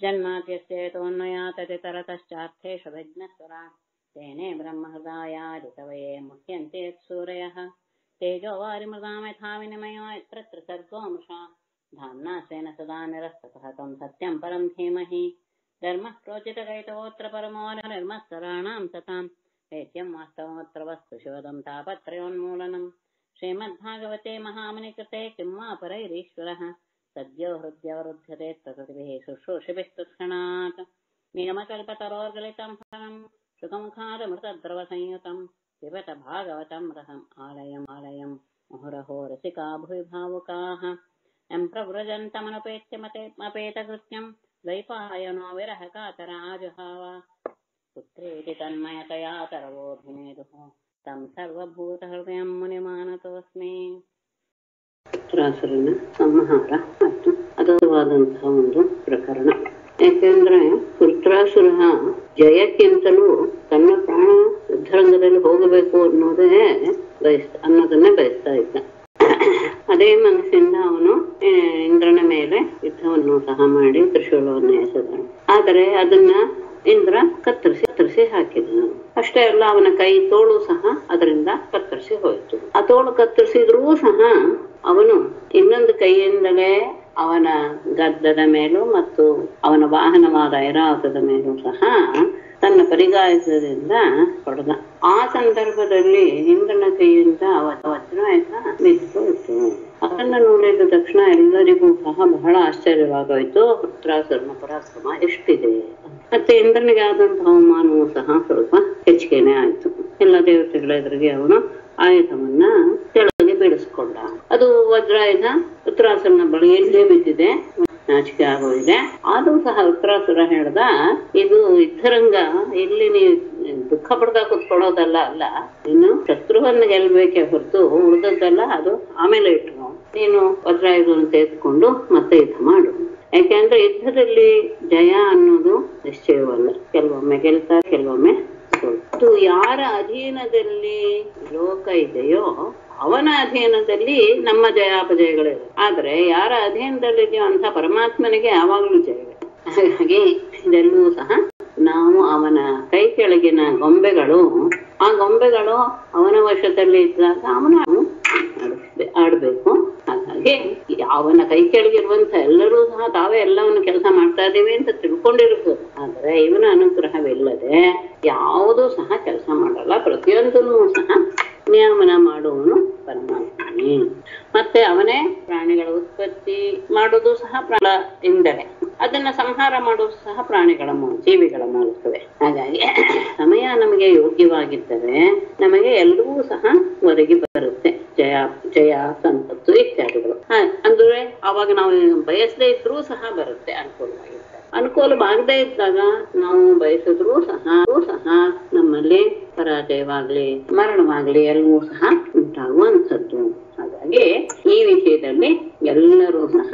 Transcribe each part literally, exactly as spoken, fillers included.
जन्माद्यस्येतोऽन्वयाततितरतश्चार्थेषु विघ्नस्वरा तेने ब्रह्महृदायादिकवये मुह्यन्ते सूरयः तेजो वारिमृदां यथा विनिमयो यत्र त्रिसर्गो मृषा धाम्ना स्वेन सदा निरस्तकहतं सत्यं परं धीमहि धर्मः प्रोचितकैतवोऽत्र परमो निर्मत्सराणां सतां वेद्यं वास्तवमत्र वस्तु शिवदं तापत्रयोन्मूलनं श्रीमद्भागवते महामुनिकृते किं वा परैरीश्वरः सद्यो हृद्यवरुध्यते प्रकृतिभिः शुश्रूषिभिः तत्क्षणात् निगमकल्पतरोर्गलितं फलं सुखमुखादमृतद्रवसंयुतं पिबत भागवतं रसम् आलयम् आलयम् मुहुरहो रसिका भुवि भावुकाः यं प्रव्रजन्तमनुपेत्य मतेमपेतकृत्यं द्वैपायनो विरहकातराजुहाव पुत्रेति तन्मयतया तरवोऽभिनेदुः तं सर्वभूतहृदयं मुनिमानतोऽस्मि. ಪುತ್ರಾಸುರನ ಸಂಹಾರ ಮತ್ತು ಅದವಾದಂತಹ ಒಂದು ಪ್ರಕರಣ. ಯಾಕೆಂದ್ರೆ ಪುತ್ರಾಸುರ ಜಯಕ್ಕಿಂತಲೂ ತನ್ನ ಪ್ರಾಣ ಯುದ್ಧರಂಗದಲ್ಲಿ ಹೋಗಬೇಕು ಅನ್ನೋದೇ ಬಯಸ್ತ ಅನ್ನೋದನ್ನೇ ಬಯಸ್ತಾ ಇದ್ದ. ಅದೇ ಮನಸ್ಸಿಂದ ಅವನು ಇಂದ್ರನ ಮೇಲೆ ಯುದ್ಧವನ್ನು ಸಹ ಮಾಡಿ ತ್ರಿಶೂಲವನ್ನು ಎಸೆದ. ಆದರೆ ಅದನ್ನ ಇಂದ್ರ ಕತ್ತರಿಸಿ ಕತ್ತರಿಸಿ ಹಾಕಿದ. ಅಷ್ಟೇ ಅಲ್ಲ, ಅವನ ಕೈ ತೋಳು ಸಹ ಅದರಿಂದ ಕತ್ತರಿಸಿ ಹೋಯಿತು. ಆ ತೋಳು ಕತ್ತರಿಸಿದ್ರೂ ಸಹ ಅವನು ಇನ್ನೊಂದು ಕೈಯಿಂದಲೇ ಅವನ ಗದ್ದದ ಮೇಲೂ ಮತ್ತು ಅವನ ವಾಹನವಾದ ಐರಾವತದ ಮೇಲೂ ಸಹ ತನ್ನ ಪರಿಗಾಯದಿಂದ ಹೊಡೆದ. ಆ ಸಂದರ್ಭದಲ್ಲಿ ಇಂದ್ರನ ಕೈಯಿಂದ ವಜ್ರಾಯುಧ ಬಿದ್ದು ಅದನ್ನ ನೋಡಿದ ತಕ್ಷಣ ಎಲ್ಲರಿಗೂ ಸಹ ಬಹಳ ಆಶ್ಚರ್ಯವಾಗೋಯ್ತು. ಪುತ್ರಾಸುರನ ಪರಾಕ್ರಮ ಎಷ್ಟಿದೆ. ಮತ್ತೆ ಇಂದ್ರನಿಗೆ ಆದಂತಹ ಅವಮಾನವೂ ಸಹ ಸ್ವಲ್ಪ ಹೆಚ್ಚಿಗೆನೆ ಆಯ್ತು. ಎಲ್ಲ ದೇವತೆಗಳ ಎದುರಿಗೆ ಅವನು ಆಯುಧವನ್ನ ಕೆಳಗೆ ಬೀಳಿಸ್ಕೊಂಡ. ಅದು ವಜ್ರಾಯುಧ ಪುತ್ರಾಸುರನ ಬಳಿಯಲ್ಲೇ ಬಿದ್ದಿದೆ, ನಾಚಿಕೆ ಆಗೋಗಿದೆ. ಆದ್ರೂ ಸಹ ಪುತ್ರಾಸುರ ಹೇಳ್ದ, ಇದು ಯುದ್ಧರಂಗ, ಇಲ್ಲಿ ನೀವು ದುಃಖ ಪಡ್ದ ಕುತ್ಕೊಳ್ಳೋದಲ್ಲ ಅಲ್ಲ, ನೀನು ಶತ್ರುವನ್ನ ಗೆಲ್ಬೇಕೆ ಹೊರತು ಉಳಿದದ್ದಲ್ಲ, ಅದು ಆಮೇಲೆ ಇಟ್ರು. ನೀನು ವಜ್ರಾಯುಧವನ್ನು ತೆಗೆದುಕೊಂಡು ಮತ್ತೆ ಯುದ್ಧ ಮಾಡು. ಯಾಕೆಂದ್ರೆ ಯುದ್ಧದಲ್ಲಿ ಜಯ ಅನ್ನೋದು ನಿಶ್ಚಯವಲ್ಲ. ಕೆಲವೊಮ್ಮೆ ಗೆಲ್ತಾರೆ, ಕೆಲವೊಮ್ಮೆ ಅದು ಯಾರ ಅಧೀನದಲ್ಲಿ ಲೋಕ ಇದೆಯೋ ಅವನ ಅಧೀನದಲ್ಲಿ ನಮ್ಮ ಜಯಾಪಜಯಗಳಿವೆ. ಆದ್ರೆ ಯಾರ ಅಧೀನದಲ್ಲಿದೆಯೋ ಅಂತ ಪರಮಾತ್ಮನಿಗೆ ಯಾವಾಗಲೂ ಜಯವಿದೆ. ಹಾಗಾಗಿ ಇದೆಲ್ಲೂ ಸಹ ನಾವು ಅವನ ಕೈ ಕೆಳಗಿನ ಗೊಂಬೆಗಳು, ಆ ಗೊಂಬೆಗಳು ಅವನ ವಶದಲ್ಲಿ ಇದ್ದಾಗ ಅವನು ಆಡ್ಬೇಕು. ಹಾಗಾಗಿ ಅವನ ಕೈ ಕೆಳಗಿರುವಂತ ಎಲ್ಲರೂ ಸಹ ತಾವೇ ಎಲ್ಲವನ್ನು ಕೆಲಸ ಮಾಡ್ತಾ ಇದ್ದೀವಿ ಅಂತ ತಿಳ್ಕೊಂಡಿರ್ಬೋದು. ಆದ್ರೆ ಇವನ ಅನುಗ್ರಹವಿಲ್ಲದೆ ಯಾವುದೂ ಸಹ ಕೆಲಸ ಮಾಡಲ್ಲ. ಪ್ರತಿಯೊಂದನ್ನು ಸಹ ನಿಯಮನ ಮಾಡುವವನು ಪರಮಾತ್ಮನೇ. ಮತ್ತೆ ಅವನೇ ಪ್ರಾಣಿಗಳ ಉತ್ಪತ್ತಿ ಮಾಡೋದು ಸಹ ಪ್ರಾಣ ಇಂದಲೇ, ಅದನ್ನ ಸಂಹಾರ ಮಾಡೋದು ಸಹ ಪ್ರಾಣಿಗಳ ಮೂಲ ಜೀವಿಗಳ ಮೂಲಕವೇ. ಹಾಗಾಗಿ ಸಮಯ ನಮಗೆ ಯೋಗ್ಯವಾಗಿದ್ದರೆ ನಮಗೆ ಎಲ್ಲವೂ ಸಹ ಒದಗಿ ಬರುತ್ತೆ. ಜಯ ಜಯ ಸಂಪತ್ತು ಇತ್ಯಾದಿಗಳು. ಅಂದ್ರೆ ಅವಾಗ ನಾವು ಬಯಸದೇ ಇದ್ರೂ ಸಹ ಬರುತ್ತೆ. ಅನುಕೂಲವಾಗಿರುತ್ತೆ. ಅನುಕೂಲವಾಗದೇ ಇದ್ದಾಗ ನಾವು ಬಯಸಿದ್ರೂ ಸಹ ಸಹ ನಮ್ಮಲ್ಲಿ ಪರಾಜಯವಾಗ್ಲಿ ಮರಣವಾಗ್ಲಿ ಎಲ್ಲವೂ ಸಹ ಉಂಟಾಗುವಂಥದ್ದು. ಹಾಗಾಗಿ ಈ ವಿಷಯದಲ್ಲಿ ಎಲ್ಲರೂ ಸಹ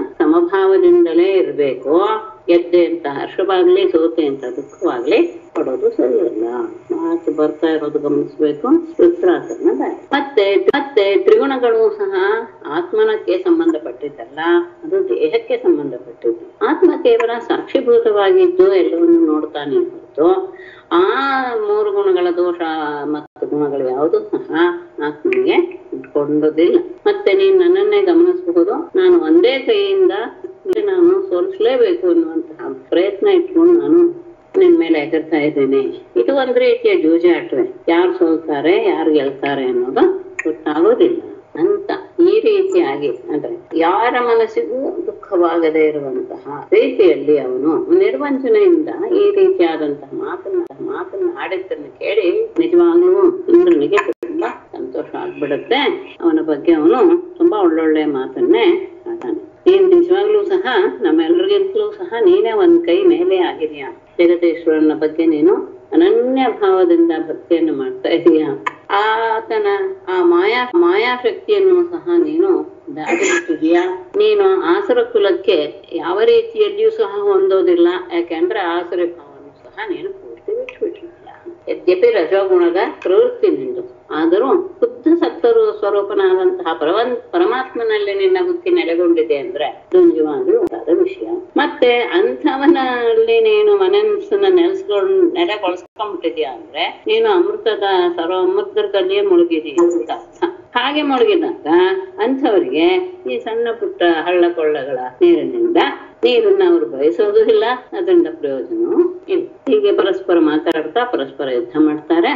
ಸಮಭಾವದಿಂದಲೇ ಇರಬೇಕು. ಗೆದ್ದೆ ಅಂತ ಹರ್ಷವಾಗ್ಲಿ ಸೋತೆ ಅಂತ ದುಃಖವಾಗ್ಲಿ ಪಡೋದು ಸರಿಯಲ್ಲ. ಮಾತು ಬರ್ತಾ ಇರೋದು ಗಮನಿಸ್ಬೇಕು. ಪುತ್ರಾಸುರನ ದಾರಿ. ಮತ್ತೆ ಮತ್ತೆ ತ್ರಿಗುಣಗಳು ಸಹ ಆತ್ಮನಕ್ಕೆ ಸಂಬಂಧಪಟ್ಟಿದ್ದಲ್ಲ, ಅದು ದೇಹಕ್ಕೆ ಸಂಬಂಧಪಟ್ಟಿದ್ದು. ಆತ್ಮ ಕೇವಲ ಸಾಕ್ಷಿಭೂತವಾಗಿದ್ದು ಎಲ್ಲವನ್ನು ನೋಡ್ತಾನೆ ಹೊರತು ಆ ಮೂರು ಗುಣಗಳ ದೋಷ ಮತ್ತು ಗುಣಗಳು ಯಾವುದು ಸಹ ಆತ್ಮನಿಗೆ ಇಟ್ಕೊಂಡೋದಿಲ್ಲ. ಮತ್ತೆ ನೀನ್ ನನ್ನನ್ನೇ ಗಮನಿಸಬಹುದು, ನಾನು ಒಂದೇ ಕೈಯಿಂದ ನಾನು ಸೋಲಿಸಲೇಬೇಕು ಅನ್ನುವಂತಹ ಪ್ರಯತ್ನ ಇಟ್ಕೊಂಡು ನಾನು ನಿನ್ ಮೇಲೆ ಎಗರ್ತಾ ಇದ್ದೇನೆ. ಇದು ಒಂದ್ ರೀತಿಯ ಜೂಜಾಟವೇ. ಯಾರು ಸೋಲ್ತಾರೆ ಯಾರು ಗೆಲ್ತಾರೆ ಅನ್ನೋದು ಗೊತ್ತಾಗೋದಿಲ್ಲ ಅಂತ ಈ ರೀತಿಯಾಗಿ ಅಂದ್ರೆ ಯಾರ ಮನಸ್ಸಿಗೂ ದುಃಖವಾಗದೇ ಇರುವಂತಹ ರೀತಿಯಲ್ಲಿ ಅವನು ನಿರ್ವಂಚನೆಯಿಂದ ಈ ರೀತಿಯಾದಂತಹ ಮಾತನ್ನ ಮಾತನ್ನ ಆಡಿದ್ದನ್ನು ಕೇಳಿ ನಿಜವಾಗ್ಲೂ ಇಂದ್ರನಿಗೆ ತುಂಬಾ ಸಂತೋಷ ಆಗ್ಬಿಡುತ್ತೆ. ಅವನ ಬಗ್ಗೆ ಅವನು ತುಂಬಾ ಒಳ್ಳೊಳ್ಳೆ ಮಾತನ್ನೇ ಆಡ್ತಾನೆ. ನೀನ್ ನಿಜವಾಗ್ಲೂ ಸಹ ನಮ್ಮೆಲ್ಲರಿಗಿಂತಲೂ ಸಹ ನೀನೇ ಒಂದ್ ಕೈ ಮೇಲೆ ಆಗಿದೆಯಾ. ಜಗದೀಶ್ವರನ ಬಗ್ಗೆ ನೀನು ಅನನ್ಯ ಭಾವದಿಂದ ಭಕ್ತಿಯನ್ನು ಮಾಡ್ತಾ ಇದೀಯಾ. ಆತನ ಆ ಮಾಯಾ ಮಾಯಾಶಕ್ತಿಯನ್ನು ಸಹ ನೀನು ದಾಟಿಬಿಟ್ಟಿದೀಯಾ. ನೀನು ಆಸುರ ಕುಲಕ್ಕೆ ಯಾವ ರೀತಿಯಲ್ಲಿಯೂ ಸಹ ಹೊಂದೋದಿಲ್ಲ. ಯಾಕೆಂದ್ರೆ ಆಸುರ ಭಾವವನ್ನು ಸಹ ನೀನು ಪೂರ್ತಿ ಬಿಟ್ಬಿಟ್ಟಿಲ್ಲ. ಯದ್ಯಪಿ ರಜೋಗುಣದ ಪ್ರವೃತ್ತಿ ನಿಂದು, ಆದರೂ ಶುದ್ಧ ಸತ್ತರು ಸ್ವರೂಪನಾದಂತಹ ಪರವನ್ ಪರಮಾತ್ಮನಲ್ಲಿ ನಿನ್ನ ಬುದ್ಧಿ ನೆಲೆಗೊಂಡಿದೆ ಅಂದ್ರೆ ಅದು ನಿಜವಾಗ್ಲೂ ಆದ ವಿಷಯ. ಮತ್ತೆ ಅಂಥವನಲ್ಲಿ ನೀನು ಮನಸ್ಸನ್ನ ನೆಲೆಸ್ಕೊಂಡ್ ನೆಲೆಗೊಳಿಸ್ಕೊಂಡ್ಬಿಟ್ಟಿದ್ಯಾ ಅಂದ್ರೆ ನೀನು ಅಮೃತದ ಸರ್ವ ಅಮೃತದಲ್ಲಿಯೇ ಮುಳುಗಿದೀಯ ಅಂತ ಅರ್ಥ. ಹಾಗೆ ಮುಳುಗಿದಾಗ ಅಂಥವರಿಗೆ ಈ ಸಣ್ಣ ಪುಟ್ಟ ಹಳ್ಳ ಕೊಳ್ಳಗಳ ನೀರಿನಿಂದ ನೀರನ್ನ ಅವರು ಬಯಸೋದು ಇಲ್ಲ, ಅದರಿಂದ ಪ್ರಯೋಜನವೂ ಇಲ್ಲ. ಹೀಗೆ ಪರಸ್ಪರ ಮಾತಾಡ್ತಾ ಪರಸ್ಪರ ಯುದ್ಧ ಮಾಡ್ತಾರೆ.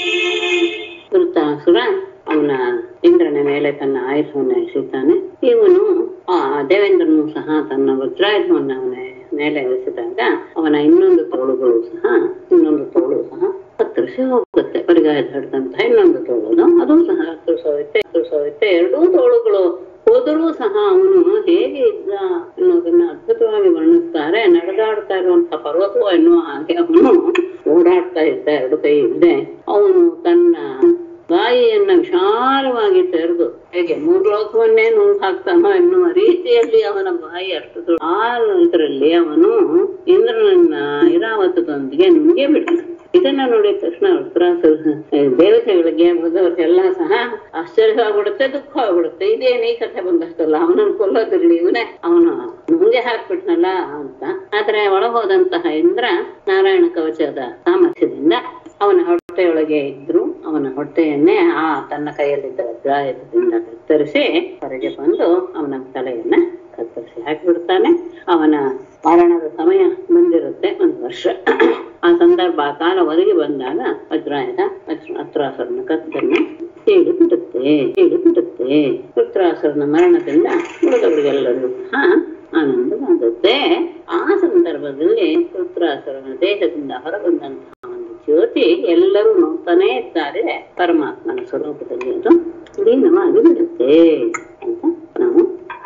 ವೃತ್ತಾಸುರ ಅವನ ಇಂದ್ರನ ಮೇಲೆ ತನ್ನ ಆಯುಧವನ್ನ ಎಸೆತಾನೆ. ಇವನು ಆ ದೇವೇಂದ್ರನು ಸಹ ತನ್ನ ವಜ್ರಾಯುಧವನ್ನ ಅವನ ಮೇಲೆ ಎಸೆದಾಗ ಅವನ ಇನ್ನೊಂದು ತೋಳುಗಳು ಸಹ ಇನ್ನೊಂದು ತೋಳು ಸಹ ಕತ್ತರಿಸಿ ಹೋಗುತ್ತೆ. ಪರಿಗಾಯದ ಹಿಡಿದಂತಹ ಇನ್ನೊಂದು ತೋಳು ಅದು ಸಹ ಕತ್ತರಿಸೋಗುತ್ತೆ ಕತ್ತರಿಸೋಗುತ್ತೆ ಎರಡೂ ತೋಳುಗಳು ಹೋದರೂ ಸಹ ಅವನು ಹೇಗೆ ಇದ್ದ ಅನ್ನೋದನ್ನ ಅದ್ಭುತವಾಗಿ ವರ್ಣಿಸ್ತಾರೆ. ನಡೆದಾಡ್ತಾ ಇರುವಂತಹ ಪರ್ವತವೋ ಎನ್ನುವ ಹಾಗೆ ಅವನು ಓಡಾಡ್ತಾ ಇದ್ದ ಎರಡು ಕೈ ಇಲ್ಲದೆ ಅವನು ತನ್ನ ಬಾಯಿಯನ್ನ ವಿಶಾಲವಾಗಿ ತೆರೆದು ಹೇಗೆ ಮೂರು ಲೋಕವನ್ನೇ ನುಂಗ್ ಹಾಕ್ತಾನೋ ಎನ್ನುವ ರೀತಿಯಲ್ಲಿ ಅವನ ಬಾಯಿ ಅಷ್ಟು ಆ ಇದರಲ್ಲಿ ಅವನು ಇಂದ್ರನನ್ನ ಐರಾವತದೊಂದಿಗೆ ನುಂಗೇ ಬಿಡ್ತಾನೆ. ಇದನ್ನ ನೋಡಿದ ತಕ್ಷಣ ವೃತ್ರಾಸುರ ದೇವತೆಗಳಿಗೆ ಮೃದವ್ರಿಗೆಲ್ಲ ಸಹ ಆಶ್ಚರ್ಯವಾಗ್ಬಿಡುತ್ತೆ, ದುಃಖ ಆಗ್ಬಿಡುತ್ತೆ. ಇದೇನು ಈ ಕಥೆ ಬಂದಷ್ಟಲ್ಲ, ಅವನನ್ನು ಕೊಲ್ಲೋದಿರ್ಲಿ ಇವನೇ ಅವನು ಮುಂದೆ ಹಾಕ್ಬಿಟ್ನಲ್ಲ ಅಂತ. ಆದ್ರೆ ಒಳಗೋದಂತಹ ಇಂದ್ರ ನಾರಾಯಣ ಕವಚದ ಸಾಮರ್ಥ್ಯದಿಂದ ಅವನ ಹೊಟ್ಟೆಯೊಳಗೆ ಇದ್ರು ಅವನ ಹೊಟ್ಟೆಯನ್ನೇ ಆ ತನ್ನ ಕೈಯಲ್ಲಿದ್ದ ವಜ್ರಾಯುಧದಿಂದ ಕತ್ತರಿಸಿ ಹೊರಗೆ ಬಂದು ಅವನ ತಲೆಯನ್ನ ಕತ್ತರಿಸಿ ಹಾಕಿಬಿಡ್ತಾನೆ. ಅವನ ಮರಣದ ಸಮಯ ಬಂದಿರುತ್ತೆ, ಒಂದು ವರ್ಷ. ಆ ಸಂದರ್ಭ ಆ ಕಾಲ ಒದಗಿ ಬಂದಾಗ ವಜ್ರಾಯುಧ ವೃತ್ರಾಸುರನ ಕತ್ತನ್ನು ಹೇಳಿ ಬಿಡುತ್ತೆ ಹೇಳಿ ಬಿಡುತ್ತೆ ವೃತ್ರಾಸುರನ ಮರಣದಿಂದ ಉಳಿದವರಿಗೆಲ್ಲರೂ ಸಹ ಆನಂದವಾಗುತ್ತೆ. ಆ ಸಂದರ್ಭದಲ್ಲಿ ವೃತ್ರಾಸುರನ ದೇಹದಿಂದ ಹೊರಬಂದಂತಹ ಒಂದು ಜ್ಯೋತಿ ಎಲ್ಲರೂ ನೋಡ್ತಾನೆ ಇದ್ದಾರೆ ಪರಮಾತ್ಮನ ಸ್ವರೂಪದಲ್ಲಿ ಅದು ಲೀನವಾಗಿ ಬಿಡುತ್ತೆ ಅಂತ ನಾವು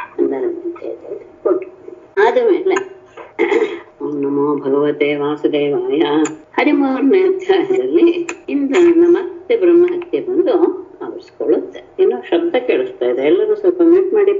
ಕೊಟ್ಟು ಆದಮೇಲೆ ಓಂ ನಮೋ ಭಗವತೆ ವಾಸುದೇವಾಯ ಹದಿಮೂರನೇ ಅಧ್ಯಾಯದಲ್ಲಿ ಇಂದ್ರನ ಮತ್ತೆ ಬ್ರಹ್ಮಹತ್ಯೆ ಬಂದು ಆವರಿಸ್ಕೊಳ್ಳುತ್ತೆ. ಇನ್ನು ಶಬ್ದ ಕೇಳಿಸ್ತಾ ಇದೆ, ಎಲ್ಲರೂ ಸ್ವಲ್ಪ ಮ್ಯೂಟ್ ಮಾಡಿಪ್ಪ.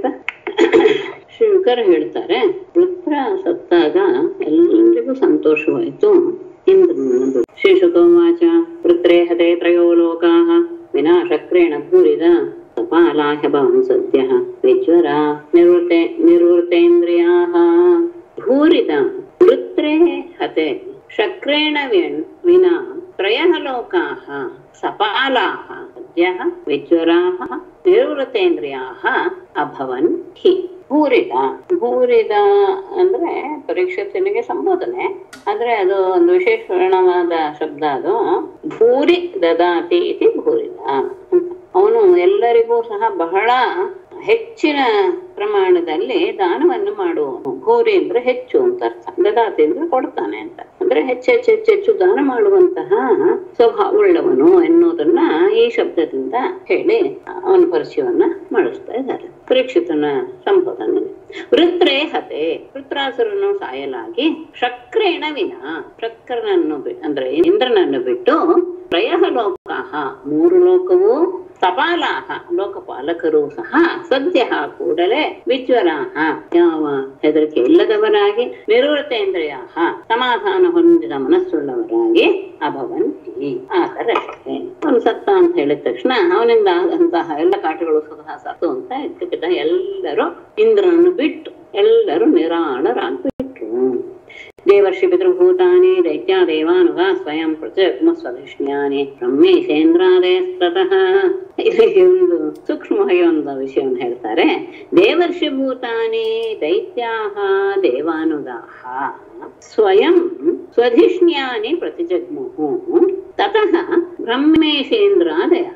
ಶಂಕರ ಹೇಳ್ತಾರೆ, ವೃತ್ರ ಸತ್ತಾಗ ಎಲ್ಲರಿಗೂ ಸಂತೋಷವಾಯ್ತು. ಇಂದ್ರನದು ಶ್ರೀಶುತೋವಾಚ ವೃತ್ರೇ ಹತೆ ತ್ರಯೋ ಲೋಕಾಃ ವಿನಾಶಕ್ರೇಣ ಭೂರಿದ ಕಪಾಲಾಹ ಭವನ್ ಸದ್ಯಃ ವಿಜ್ವರ ನಿರ್ವೃತೆ ನಿರ್ವೃತೇಂದ್ರಿಯಾಃ ಭೂರಿದ ವೃತ್ರೇ ಹತೆ ಶಕ್ರೇಣ ವಿನಾ ತ್ರಯಃ ಲೋಕಾಃ ಸಪಾಲಾಃ ಸದ್ಯಃ ವಿಜ್ವರಾಃ ನಿರ್ವೃತೇಂದ್ರಿಯಾಃ ಅಭವನ್ ಹಿ. ಭೂರಿದ ಭೂರಿದ ಅಂದ್ರೆ ಪರೀಕ್ಷಿತನಿಗೆ ಸಂಬೋಧನೆ, ಆದ್ರೆ ಅದು ಒಂದು ವಿಶೇಷಣವಾದ ಶಬ್ದ. ಅದು ಭೂರಿ ದದಾತಿ ಇತಿ ಭೂರಿದ. ಅವನು ಎಲ್ಲರಿಗೂ ಸಹ ಬಹಳ ಹೆಚ್ಚಿನ ಪ್ರಮಾಣದಲ್ಲಿ ದಾನವನ್ನು ಮಾಡುವನು. ಭೂರಿ ಅಂದ್ರೆ ಹೆಚ್ಚು ಅಂತ ಅರ್ಥ, ದದಾತಿ ಅಂದ್ರೆ ಕೊಡ್ತಾನೆ ಅಂತ. ಅಂದ್ರೆ ಹೆಚ್ಚು ಹೆಚ್ಚು ಹೆಚ್ಚು ಹೆಚ್ಚು ದಾನ ಮಾಡುವಂತಹ ಸ್ವಭಾವವುಳ್ಳವನು ಎನ್ನುವುದನ್ನ ಈ ಶಬ್ದದಿಂದ ಹೇಳಿ ಅವನ ಪರಿಚಯವನ್ನ ಮಾಡಿಸ್ತಾ ಇದ್ದಾರೆ. ಪರೀಕ್ಷಿತನ ಸಂಬೋಧನೆ. ವೃತ್ರೇ ಹತೆ ವೃತ್ರಾಸುರನು ಸಾಯಲಾಗಿ ಶಕ್ರೇಣ ವಿನ ಶಕ್ರನನ್ನು ಅಂದ್ರೆ ಇಂದ್ರನನ್ನು ಬಿಟ್ಟು ತ್ರಯಃ ಲೋಕಾಃ ಮೂರು ಲೋಕವೂ ಸಪಾಲಾಹ ಲೋಕಪಾಲಕರು ಸಹ ಸದ್ಯ ಕೂಡಲೇ ವಿಜ್ವರಾಹ ಯಾವ ಹೆದರಿಕೆ ಇಲ್ಲದವರಾಗಿ ನಿರ್ವೃತೇಂದ್ರಿಯಾಹ ಸಮಾಧಾನ ಹೊಂದಿದ ಮನಸ್ಸುಳ್ಳವರಾಗಿ ಅಭವಂತಿ ಆತರಷ್ಟೇ. ಅವನು ಸತ್ತ ಅಂತ ಹೇಳಿದ ತಕ್ಷಣ ಅವನಿಂದ ಆದಂತಹ ಎಲ್ಲ ಕಾಟಗಳು ಸಹ ಸತ್ತು ಅಂತ ಇದ್ದಕ್ಕಿದ್ದ ಎಲ್ಲರೂ ಇಂದ್ರನನ್ನು ಬಿಟ್ಟು ಎಲ್ಲರೂ ನಿರಾಳರಾಗ್ಬಿಟ್ರು. ದೇವರ್ಷಿ ಪಿತೃಭೂತಾನಿ ದೈತ್ಯ ದೇವಾನುಗ ಸ್ವಯಂ ಪ್ರತ್ಯಗ್ಮ ಸ್ವಧಿಷ್ಣ್ಯಾನಿ ಬ್ರಹ್ಮೇಶೇಂದ್ರಾದಯಸ್ತತಃ. ಇದಕ್ಕೆ ಒಂದು ಸೂಕ್ಷ್ಮವಾಗಿ ಒಂದು ವಿಷಯವನ್ನು ಹೇಳ್ತಾರೆ. ದೇವರ್ಷಿ ಭೂತಾನಿ ದೈತ್ಯಾಹ ದೇವಾನುಗಾಹ ಸ್ವಯಂ ಸ್ವಧಿಷ್ಣ್ಯಾನಿ ಪ್ರತಿಜಗ್ಮುಹು ತತಃ ಬ್ರಹ್ಮೇಶೇಂದ್ರಾದಯಃ.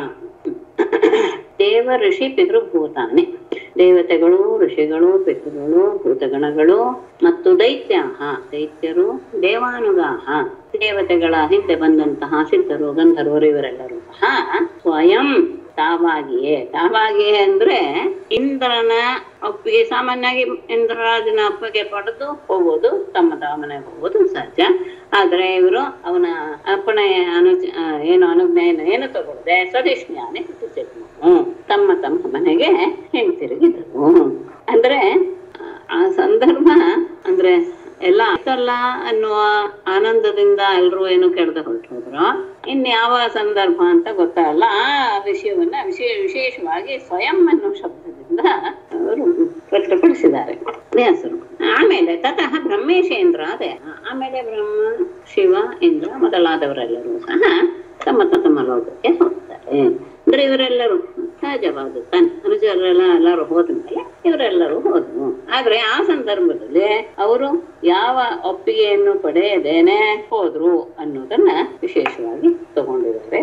ದೇವ ಋಷಿ ಪಿತೃಭೂತಾನಿ ದೇವತೆಗಳು, ಋಷಿಗಳು, ಪಿತೃಗಳು, ಭೂತಗಣಗಳು ಮತ್ತು ದೈತ್ಯಾಹ ದೈತ್ಯರು, ದೇವಾನುಗಾಹ ದೇವತೆಗಳ ಹಿಂದೆ ಬಂದಂತಹ ಸಿದ್ಧರು, ಗಂಧರ್ವರು ಇವರೆಲ್ಲರೂ ಸಹ ಸ್ವಯಂ ತಾವಾಗಿಯೇ ತಾವಾಗಿಯೇ ಅಂದ್ರೆ ಇಂದ್ರನ ಒಪ್ಪಿಗೆ, ಸಾಮಾನ್ಯವಾಗಿ ಇಂದ್ರರಾಜನ ಒಪ್ಪಿಗೆ ಪಡೆದು ಹೋಗೋದು, ತಮ್ಮ ತಮ್ಮ ಮನೆಗೆ ಹೋಗೋದು ಸಹಜ. ಆದ್ರೆ ಇವರು ಅವನ ಅಪ್ಪಣೆ ಅನು ಏನು ಅನುಜ್ಞೆಯನ್ನು ಏನು ತಗೊಳ್ಳದೆ ಸ್ವಧಿಷ್ಣ್ಯಾನೆ ಪ್ರತಿಜಗ್ಮುಹು ತಮ್ಮ ತಮ್ಮ ಮನೆಗೆ ಹಿಂತಿರುಗಿದರು. ಅಂದ್ರೆ ಆ ಸಂದರ್ಭ ಅಂದ್ರೆ ಎಲ್ಲ ಆಯ್ತಲ್ಲ ಅನ್ನುವ ಆನಂದದಿಂದ ಎಲ್ರು ಏನು ಕೆಡ್ದ ಹೊರಟೋದ್ರು. ಇನ್ಯಾವ ಸಂದರ್ಭ ಅಂತ ಗೊತ್ತಾಗಲ್ಲ. ಆ ವಿಷಯವನ್ನ ವಿಶೇಷ ವಿಶೇಷವಾಗಿ ಸ್ವಯಂ ಅನ್ನೋ ಶಬ್ದದಿಂದ ಅವರು ವ್ಯಕ್ತಪಡಿಸಿದ್ದಾರೆ ವ್ಯಾಸರು. ಆಮೇಲೆ ತತಃ ಬ್ರಹ್ಮೇಶೇಂದ್ರ ಅದೇ ಆಮೇಲೆ ಬ್ರಹ್ಮ ಶಿವ ಇಂದ್ರ ಮೊದಲಾದವರೆಲ್ಲರೂ ಸಹ ತಮ್ಮ ತಮ್ಮ ಲೋಕಕ್ಕೆ ಹೋಗ್ತಾರೆ. ಅಂದ್ರೆ ಇವರೆಲ್ಲರೂ ಸಹಜವಾದ ತನ್ನ ಅನುಜರೆಲ್ಲ ಎಲ್ಲರೂ ಹೋದ್ಮೇಲೆ ಇವರೆಲ್ಲರೂ ಹೋದ್ರು. ಆದ್ರೆ ಆ ಸಂದರ್ಭದಲ್ಲಿ ಅವರು ಯಾವ ಒಪ್ಪಿಗೆಯನ್ನು ಪಡೆಯದೇನೆ ಹೋದ್ರು ಅನ್ನೋದನ್ನ ವಿಶೇಷವಾಗಿ ತಗೊಂಡಿದ್ದಾರೆ.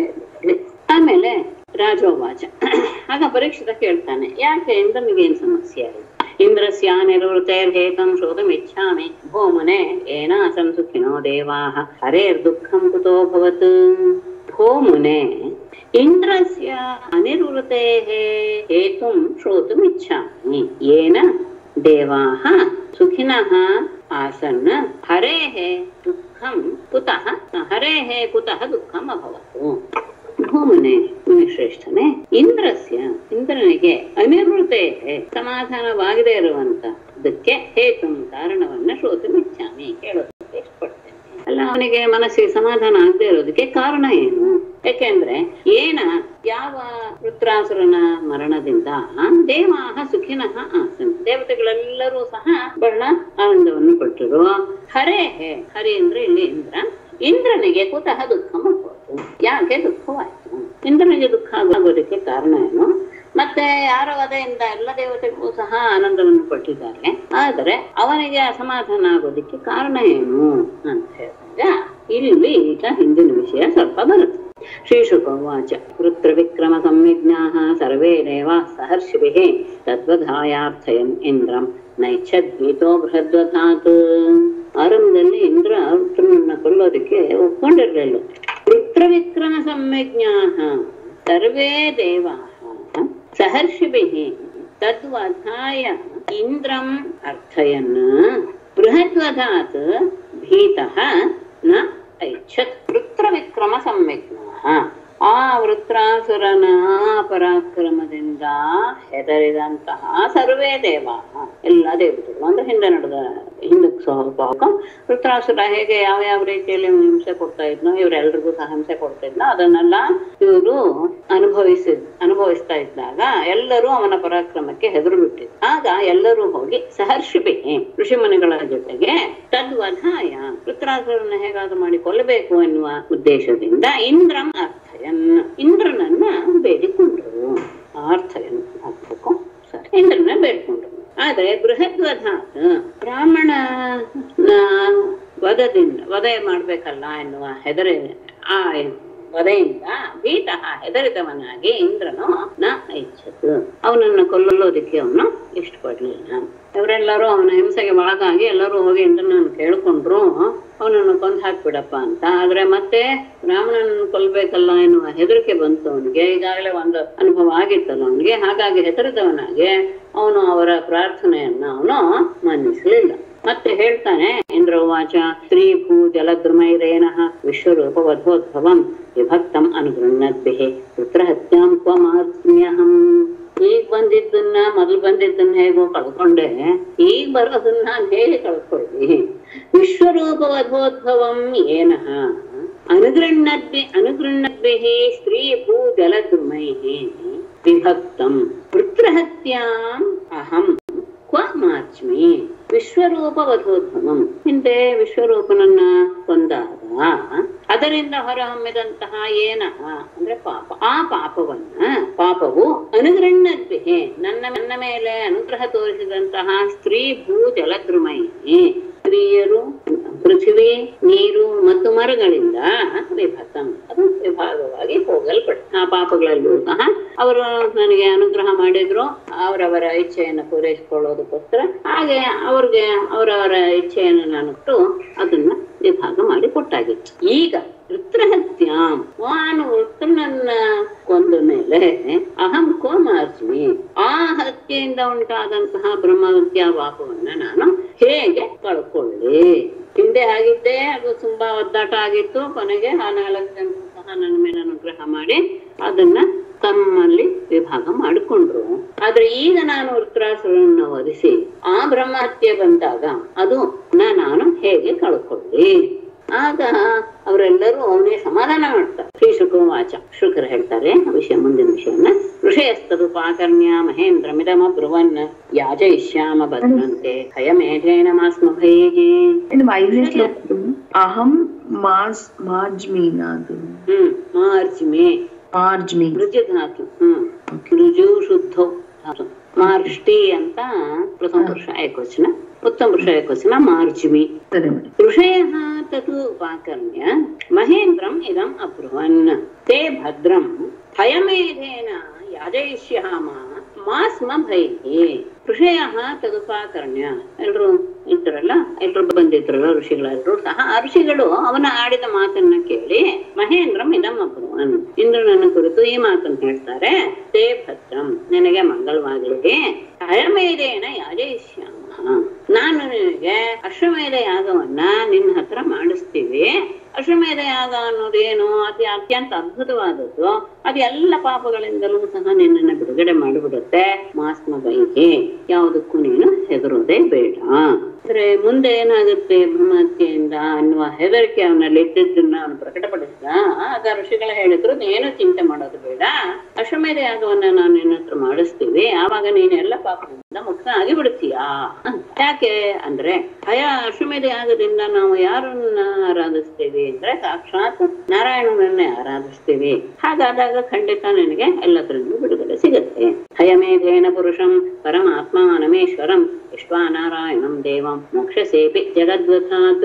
ಆಮೇಲೆ ರಾಜೋವಾಚ, ಆಗ ಪರೀಕ್ಷಿತ ಕೇಳ್ತಾನೆ, ಯಾಕೆ ಇಂದ್ರನಿಗೇನ್ ಸಮಸ್ಯೆ ಆಯಿತು? ಇಂದ್ರಸ್ಯ ನಿವೃತ್ತೈರ್ಹೇತಂ ಶ್ರೋತುಮಿಚ್ಛಾಮಿ ಭೋ ಮುನೆ ಏನಾಸಂ ಸುಖಿನೋ ದೇವಾಃ ಹರೇರ್ ದುಃಖಂ ಕುತೋ ಭವತ್. ಭೋ ಮುನೆ ಇಂದ್ರಸ್ಯ ಅನಿವೃತ್ತೇಃ ಹೇತುಂ ಶ್ರೋತುಮಿಚ್ಛಾಮಿ ಯೇನ ದೇವಾಃ ಸುಖಿನಃ ಆಸನ್ ಹರೇಃ ದುಃಖಂ ಕುತಃ ಹರೇಃ ಕುತಃ ದುಃಖಂ ಅಭವತ್. ಭೂಮನೆ ಶ್ರೇಷ್ಠನೇ, ಇಂದ್ರಸ್ಯ ಇಂದ್ರನಿಗೆ ಅನಿವೃತ್ತೇ ಸಮಾಧಾನವಾಗದೇ ಇರುವಂತದಕ್ಕೆ ಹೇತು ಕಾರಣವನ್ನ ಶ್ರೋತುಮಿಚ್ಛಾಮಿ ಕೇಳೋದಕ್ಕೆ ಇಷ್ಟಪಡ್ತೇನೆ. ಅಲ್ಲ, ಅವನಿಗೆ ಮನಸ್ಸಿಗೆ ಸಮಾಧಾನ ಆಗದೆ ಇರೋದಕ್ಕೆ ಕಾರಣ ಏನು? ಯಾಕೆಂದ್ರೆ ಏನ ಯಾವ ವೃತ್ರಾಸುರನ ಮರಣದಿಂದ ದೇವಾಹ ಸುಖಿನಃ ಆಸನ್, ದೇವತೆಗಳೆಲ್ಲರೂ ಸಹ ಬಹಳ ಆನಂದವನ್ನು ಪಟ್ಟರು. ಹರೇ ಹೇ ಹರಿ ಅಂದ್ರೆ ಇಲ್ಲಿ ಇಂದ್ರ, ಇಂದ್ರನಿಗೆ ಕುತಃ ದುಃಖ ಮಾಡ್ಬೋದು, ಯಾಕೆ ದುಃಖವಾಯ್ತು? ಇಂದ್ರನಿಗೆ ದುಃಖ ಆಗೋದಕ್ಕೆ ಕಾರಣ ಏನು? ಮತ್ತೆ ಯಾರೋ ವಧೆಯಿಂದ ಎಲ್ಲ ದೇವತೆಗಳು ಸಹ ಆನಂದವನ್ನು ಪಟ್ಟಿದ್ದಾರೆ, ಆದರೆ ಅವನಿಗೆ ಅಸಮಾಧಾನ ಆಗೋದಿಕ್ಕೆ ಕಾರಣ ಏನು ಅಂತ ಹೇಳಿದಾಗ ಇಲ್ಲಿ ಈಗ ಹಿಂದಿನ ವಿಷಯ ಸ್ವಲ್ಪ ಬರುತ್ತೆ. ಶ್ರೀಶುಕೋವಾಚ, ವೃತ್ರ ವಿಕ್ರಮ ಸಂವಿಜ್ಞಾಃ ಸರ್ವೇ ದೇವಾಃ ಸಹರ್ಷಿಭಿಃ ತದ್ವಧಾಯಾರ್ಥಯನ್ ಇಂದ್ರಂ ನೈಚ್ಛದ್ಗೀತೋ ಬೃಹದ್ವಧಾತ್. ಆರಂಭದಲ್ಲಿ ಇಂದ್ರ ವೃತ್ರನನ್ನ ಕೊಲ್ಲೋದಕ್ಕೆ ಒಪ್ಕೊಂಡಿರ್ಲಿಲ್ಲ. ವೃತ್ರ ವಿಕ್ರಮ ಸಂವಿಜ್ಞಾಃ ಸರ್ವೇ ದೇವಾಃ ಸಹರ್ಷಿಭಿಃ ತದ್ವಧಾಯ ಇಂದ್ರಂ ಅರ್ಥಯನ್ ಬೃಹದ್ವಧಾತ್ ಭೀತಃ ನ ಐಚ್ಛತ್. ವೃತ್ರ ವಿಕ್ರಮ ಸಂವಿಜ್ಞಾಃ, ಆ ವೃತ್ರಾಸುರನ ಪರಾಕ್ರಮದಿಂದ ಹೆದರಿದಂತಹ ಸರ್ವೇ ದೇವ, ಎಲ್ಲ ದೇವತೆಗಳು ಅಂದ್ರೆ ಹಿಂದೆ ನಡೆದ ಹಿಂದಕ್ಕೆ ಸ್ವಲ್ಪ ವೃತ್ರಾಸುರ ಹೇಗೆ ಯಾವ ಯಾವ ರೀತಿಯಲ್ಲಿ ಹಿಂಸೆ ಕೊಡ್ತಾ ಇದ್ನೋ ಇವರೆಲ್ರಿಗೂ ಸಹ ಹಿಂಸೆ ಕೊಡ್ತಾ ಇದ್ನೋ ಅದನ್ನೆಲ್ಲ ಇವರು ಅನುಭವಿಸಿ ಅನುಭವಿಸ್ತಾ ಇದ್ದಾಗ ಎಲ್ಲರೂ ಅವನ ಪರಾಕ್ರಮಕ್ಕೆ ಹೆದರು ಬಿಟ್ಟಿದ್ರು. ಆಗ ಎಲ್ಲರೂ ಹೋಗಿ ಸಹರ್ಷಿಭಿ ಋಷಿಮುನಿಗಳ ಜೊತೆಗೆ ತದ್ವಧಾಯ ವೃತ್ರಾಸುರನ್ನ ಹೇಗಾದ್ರೂ ಮಾಡಿ ಕೊಲ್ಲಬೇಕು ಎನ್ನುವ ಉದ್ದೇಶದಿಂದ ಇಂದ್ರಂ ಅರ್ಥಯನ್ ಇಂದ್ರನನ್ನ ಬೇಡಿಕೊಂಡ್ರು. ಅರ್ಥಯನ್ ಹಾಕ್ಬೇಕು, ಸರಿ, ಇಂದ್ರನ ಬೇಡ್ಕೊಂಡ್ರು. ಆದ್ರೆ ಬೃಹದ್ವಧಾತ್ ಬ್ರಾಹ್ಮಣ ವಧದಿಂದ ವಧೆ ಮಾಡ್ಬೇಕಲ್ಲ ಎನ್ನುವ ಹೆದರಿ ಆ ವಧೆಯಿಂದ ಭೀತಃ ಹೆದರಿದವನಾಗಿ ಇಂದ್ರನು ನ ಐಚ್ಛತ್, ಅವನನ್ನ ಕೊಲ್ಲೋದಕ್ಕೆ ಅವನು ಇಷ್ಟಪಡ್ಲಿಲ್ಲ. ಇವರೆಲ್ಲರೂ ಅವನ ಹಿಂಸೆಗೆ ಒಳಗಾಗಿ ಎಲ್ಲರೂ ಹೋಗಿ ಇಂದ್ರನನ್ನು ಕೇಳ್ಕೊಂಡ್ರು ಅವನನ್ನು ಕೊಂದು ಹಾಕ್ಬಿಡಪ್ಪ ಅಂತ. ಆದ್ರೆ ಮತ್ತೆ ಬ್ರಾಹ್ಮಣನನ್ನು ಕೊಲ್ಬೇಕಲ್ಲ ಎನ್ನುವ ಹೆದರಿಕೆ ಬಂತು ಅವನಿಗೆ. ಈಗಾಗಲೇ ಒಂದು ಅನುಭವ ಆಗಿತ್ತಲ್ಲ ಅವನಿಗೆ. ಹಾಗಾಗಿ ಹೆದರಿದವನಾಗಿ ಅವನು ಅವರ ಪ್ರಾರ್ಥನೆಯನ್ನ ಅವನು ಮನ್ನಿಸಲಿಲ್ಲ. ಮತ್ತೆ ಹೇಳ್ತಾನೆ, ಇಂದ್ರವಾಚ ಸ್ತ್ರೀ ಭೂ ಜಲದ್ರುಮೈರೇನಃ ವಿಶ್ವರೂಪ ವಧೋದ್ಭವಂ ವಿಭಕ್ತಂ ಅನುಗೃಹ್ಣದ್ಭಿಃ ಪುತ್ರಹತ್ಯಾಂ ತ್ವಮಾರ್ತ್ಮ್ಯಹಂ. ಈಗ ಬಂದಿದ್ದನ್ನ ಮೊದಲು ಬಂದಿದ್ದನ್ನ ಹೇಗೋ ಕಳ್ಕೊಂಡೆ, ಈಗ ಬರೋದನ್ನ ನಾನ್ ಹೇಗೆ ಕಳ್ಕೊಳ್ಳಿ? ವಿಶ್ವರೂಪ ವಧೋದ್ಭವಂ ಏನಃ ಅನುಗೃಹ್ಣದ್ಭಿ ಅನುಗೃಹ್ಣದ್ಭಿಃ ಸ್ತ್ರೀ ಭೂ ಜಲದ್ರುಮೈಃ ವಿಭಕ್ತಂ ಪುತ್ರಹತ್ಯಾಂ ಅಹಂ ಕ್ವ ಮಾಚ್ಮಿ. ವಿಶ್ವರೂಪ ವಧೋದ್ಭವಂ, ಹಿಂದೆ ವಿಶ್ವರೂಪನನ್ನ ಕೊಂದಾಗ ಅದರಿಂದ ಹೊರಹೊಮ್ಮಿದಂತಹ ಏನಃ ಅಂದ್ರೆ ಪಾಪ, ಆ ಪಾಪವನ್ನ ಪಾಪವು ಅನುಗೃಹ್ಣದ್ಭಿಃ ನನ್ನ ನನ್ನ ಮೇಲೆ ಅನುಗ್ರಹ ತೋರಿಸಿದಂತಹ ಸ್ತ್ರೀ ಭೂ ಜಲದ್ರುಮೈ ಸ್ತ್ರೀಯರು, ಪೃಥ್ವಿ, ನೀರು ಮತ್ತು ಮರಗಳಿಂದ ವಿಭಕ್ತಂ ಅದು ವಿಭಾಗವಾಗಿ ಹೋಗಲ್ಪಡ. ಆ ಪಾಪಗಳಲ್ಲೂ ಸಹ ಅವರು ನನಗೆ ಅನುಗ್ರಹ ಮಾಡಿದ್ರು ಅವರವರ ಇಚ್ಛೆಯನ್ನು ಪೂರೈಸಿಕೊಳ್ಳೋದಕ್ಕೋಸ್ಕರ. ಹಾಗೆ ಅವ್ರಿಗೆ ಅವರವರ ಇಚ್ಛೆಯನ್ನು ನಾನು ಕೊಟ್ಟು ಅದನ್ನ ವಿಭಾಗ ಮಾಡಿ ಕೊಟ್ಟಾಗಿತ್ತು. ಈಗ ವೃತ್ರಹತ್ಯಾಂ, ನಾನು ವೃತ್ರನನ್ನ ಕೊಂದ ಮೇಲೆ ಅಹಂ ಕೋಮಾರ್ಸ್ಮಿ, ಆ ಹತ್ಯೆಯಿಂದ ಉಂಟಾದಂತಹ ಬ್ರಹ್ಮಹತ್ಯಾ ಪಾಪವನ್ನ ನಾನು ಹೇಗೆ ಕಳ್ಕೊಳ್ಳಿ? ಹಿಂದೆ ಆಗಿದ್ದೆ, ಅದು ತುಂಬಾ ಒದ್ದಾಟ ಆಗಿತ್ತು. ಕೊನೆಗೆ ಆ ನಾಲ್ಕು ಜನರು ಸಹ ನನ್ನ ಮೇಲೆ ಅನುಗ್ರಹ ಮಾಡಿ ಅದನ್ನ ತಮ್ಮಲ್ಲಿ ವಿಭಾಗ ಮಾಡಿಕೊಂಡ್ರು. ಆದ್ರೆ ಈಗ ನಾನು ವೃತ್ರಾಸುರನ್ನ ವಧಿಸಿ ಆ ಬ್ರಹ್ಮಹತ್ಯೆ ಬಂದಾಗ ಅದು ನಾನು ಹೇಗೆ ಕಳ್ಕೊಳ್ಳಿ ಆಗ ಅವರೆಲ್ಲರೂ ಅವನಿಗೆ ಸಮಾಧಾನ ಮಾಡ್ತಾರೆ. ಶ್ರೀ ಶುಕವಾಚ, ಶುಕರು ಹೇಳ್ತಾರೆ ವಿಷಯ, ಮುಂದಿನ ವಿಷಯನ. ಋಷಯಸ್ತದುಪಾಕರ್ಣ್ಯ ಮಹೇಂದ್ರ ಮಿದಮ ಬ್ರುವನ್ ಯಾಜಯಿಷ್ಯಾಮ ಭದ್ರಂತೆ ಹಯಮೇಧೇನ ಮಾಸ್ಮ ಭೈಹಿ. ಅಹಂ ಮಾಸ್ ಮಾಜ್ಮೀನಾದು ಹ್ಮ್ ಮಾರ್ಜ್ಮೆ ಮಾರ್ಜ್ಮಿ ಋಜು ಧಾತು. ಹ್ಮ್ ಋಜು ಶುದ್ಧ ಧಾತು. ಮಾರ್ಷ್ಟಿ ಅಂತ ಪ್ರಥಮ ಪುರುಷ ಏಕವಚನ, ಉತ್ತಮ ಪುರುಷ ಏಕವಚನ ಮಾರ್ಜ್ಮಿ. ಋಷಯಃ ತತು ಉಪಾಕರ್ಣ್ಯ ಮಹೇಂದ್ರಂ ಇದಂ ಅಬ್ರುವನ್ ತೇ ಭದ್ರಂ ಹಯಮೇಧೇನ ಯಾಜಯಿಷ್ಯಾಮ ಮಾಸ್ಮ ಭೈಹಿ. ಋಷಯಃ ತದುಪಾಕರ್ಣ್ಯ, ಎಲ್ರು ಇದ್ರಲ್ಲ, ಎಲ್ರು ಬಂದಿದ್ರಲ್ಲ ಋಷಿಗಳೆಲ್ಲರೂ ಸಹ, ಆ ಋಷಿಗಳು ಅವನ ಆಡಿದ ಮಾತನ್ನ ಕೇಳಿ ಮಹೇಂದ್ರಂ ಇದಂ ಅಬ್ರುವನ್, ಇಂದ್ರನನ್ನ ಕುರಿತು ಈ ಮಾತನ್ನು ಹೇಳ್ತಾರೆ. ತೇ ಭದ್ರಂ, ನಿನಗೆ ಮಂಗಳವಾಗಲಿ. ಹಯಮೇಧೇನ ಯಾಜಯಿಷ್ಯಾಮ, ನಾನು ನಿನಗೆ ಅಶ್ವಮೇಧ ಯಾಗವನ್ನ ನಿನ್ನ ಹತ್ರ ಮಾಡಿಸ್ತೀವಿ. ಅಶ್ವಮೇಧ ಯಾಗ ಅನ್ನೋದೇನು, ಅತಿ ಅತ್ಯಂತ ಅದ್ಭುತವಾದದ್ದು. ಅದು ಎಲ್ಲ ಪಾಪಗಳಿಂದಲೂ ಸಹ ನಿನ್ನನ್ನು ಬಿಡುಗಡೆ ಮಾಡಿಬಿಡುತ್ತೆ. ಮಾಸ್ಮ ಬೈಹಿ, ಯಾವುದಕ್ಕೂ ನೀನು ಹೆದರೋದೇ ಬೇಡ. ಅಂದ್ರೆ ಮುಂದೆ ಏನಾಗುತ್ತೆ, ಬ್ರಹ್ಮಹತ್ಯೆಯಿಂದ ಅನ್ನುವ ಹೆದರಿಕೆ ಅವನಲ್ಲಿ ಇದ್ದದ್ದನ್ನ ಅವನು ಪ್ರಕಟಪಡಿಸಿದ. ಆಗ ಋಷಿಗಳ ಹೇಳಿದ್ರು, ಏನು ಚಿಂತೆ ಮಾಡೋದು ಬೇಡ, ಅಶ್ವಮೇಧ ಯಾಗವನ್ನ ನಾವು ನಿನ್ನ ಹತ್ರ ಮಾಡಿಸ್ತೀವಿ. ಆವಾಗ ನೀನು ಎಲ್ಲ ಪಾಪದಿಂದ ಮುಕ್ತ ಆಗಿ ಬಿಡ್ತೀಯಾ. ಯಾಕೆ ಅಂದ್ರೆ, ಭಯ ಅಶ್ವಮೇಧ ಯಾಗದಿಂದ ನಾವು ಯಾರನ್ನ ಆರಾಧಿಸ್ತೀವಿ ಅಂದ್ರೆ ಸಾಕ್ಷಾತ್ ನಾರಾಯಣನನ್ನೇ ಆರಾಧಿಸ್ತೀವಿ. ಹಾಗಾದಾಗ ಖಂಡಿತ ನಿನಗೆ ಎಲ್ಲದರಿಂದ ಬಿಡುಗಡೆ ಸಿಗುತ್ತೆ. ಹಯಮೇಧೇನ ಪುರುಷಂ ಪರಮಾತ್ಮಾನಮೇಶ್ವರಂ ಇಷ್ಟ್ವಾ ನಾರಾಯಣಂ ದೇವಂ ಮೋಕ್ಷಸೇಪಿ ಜಗದ್ವಥಾತ್.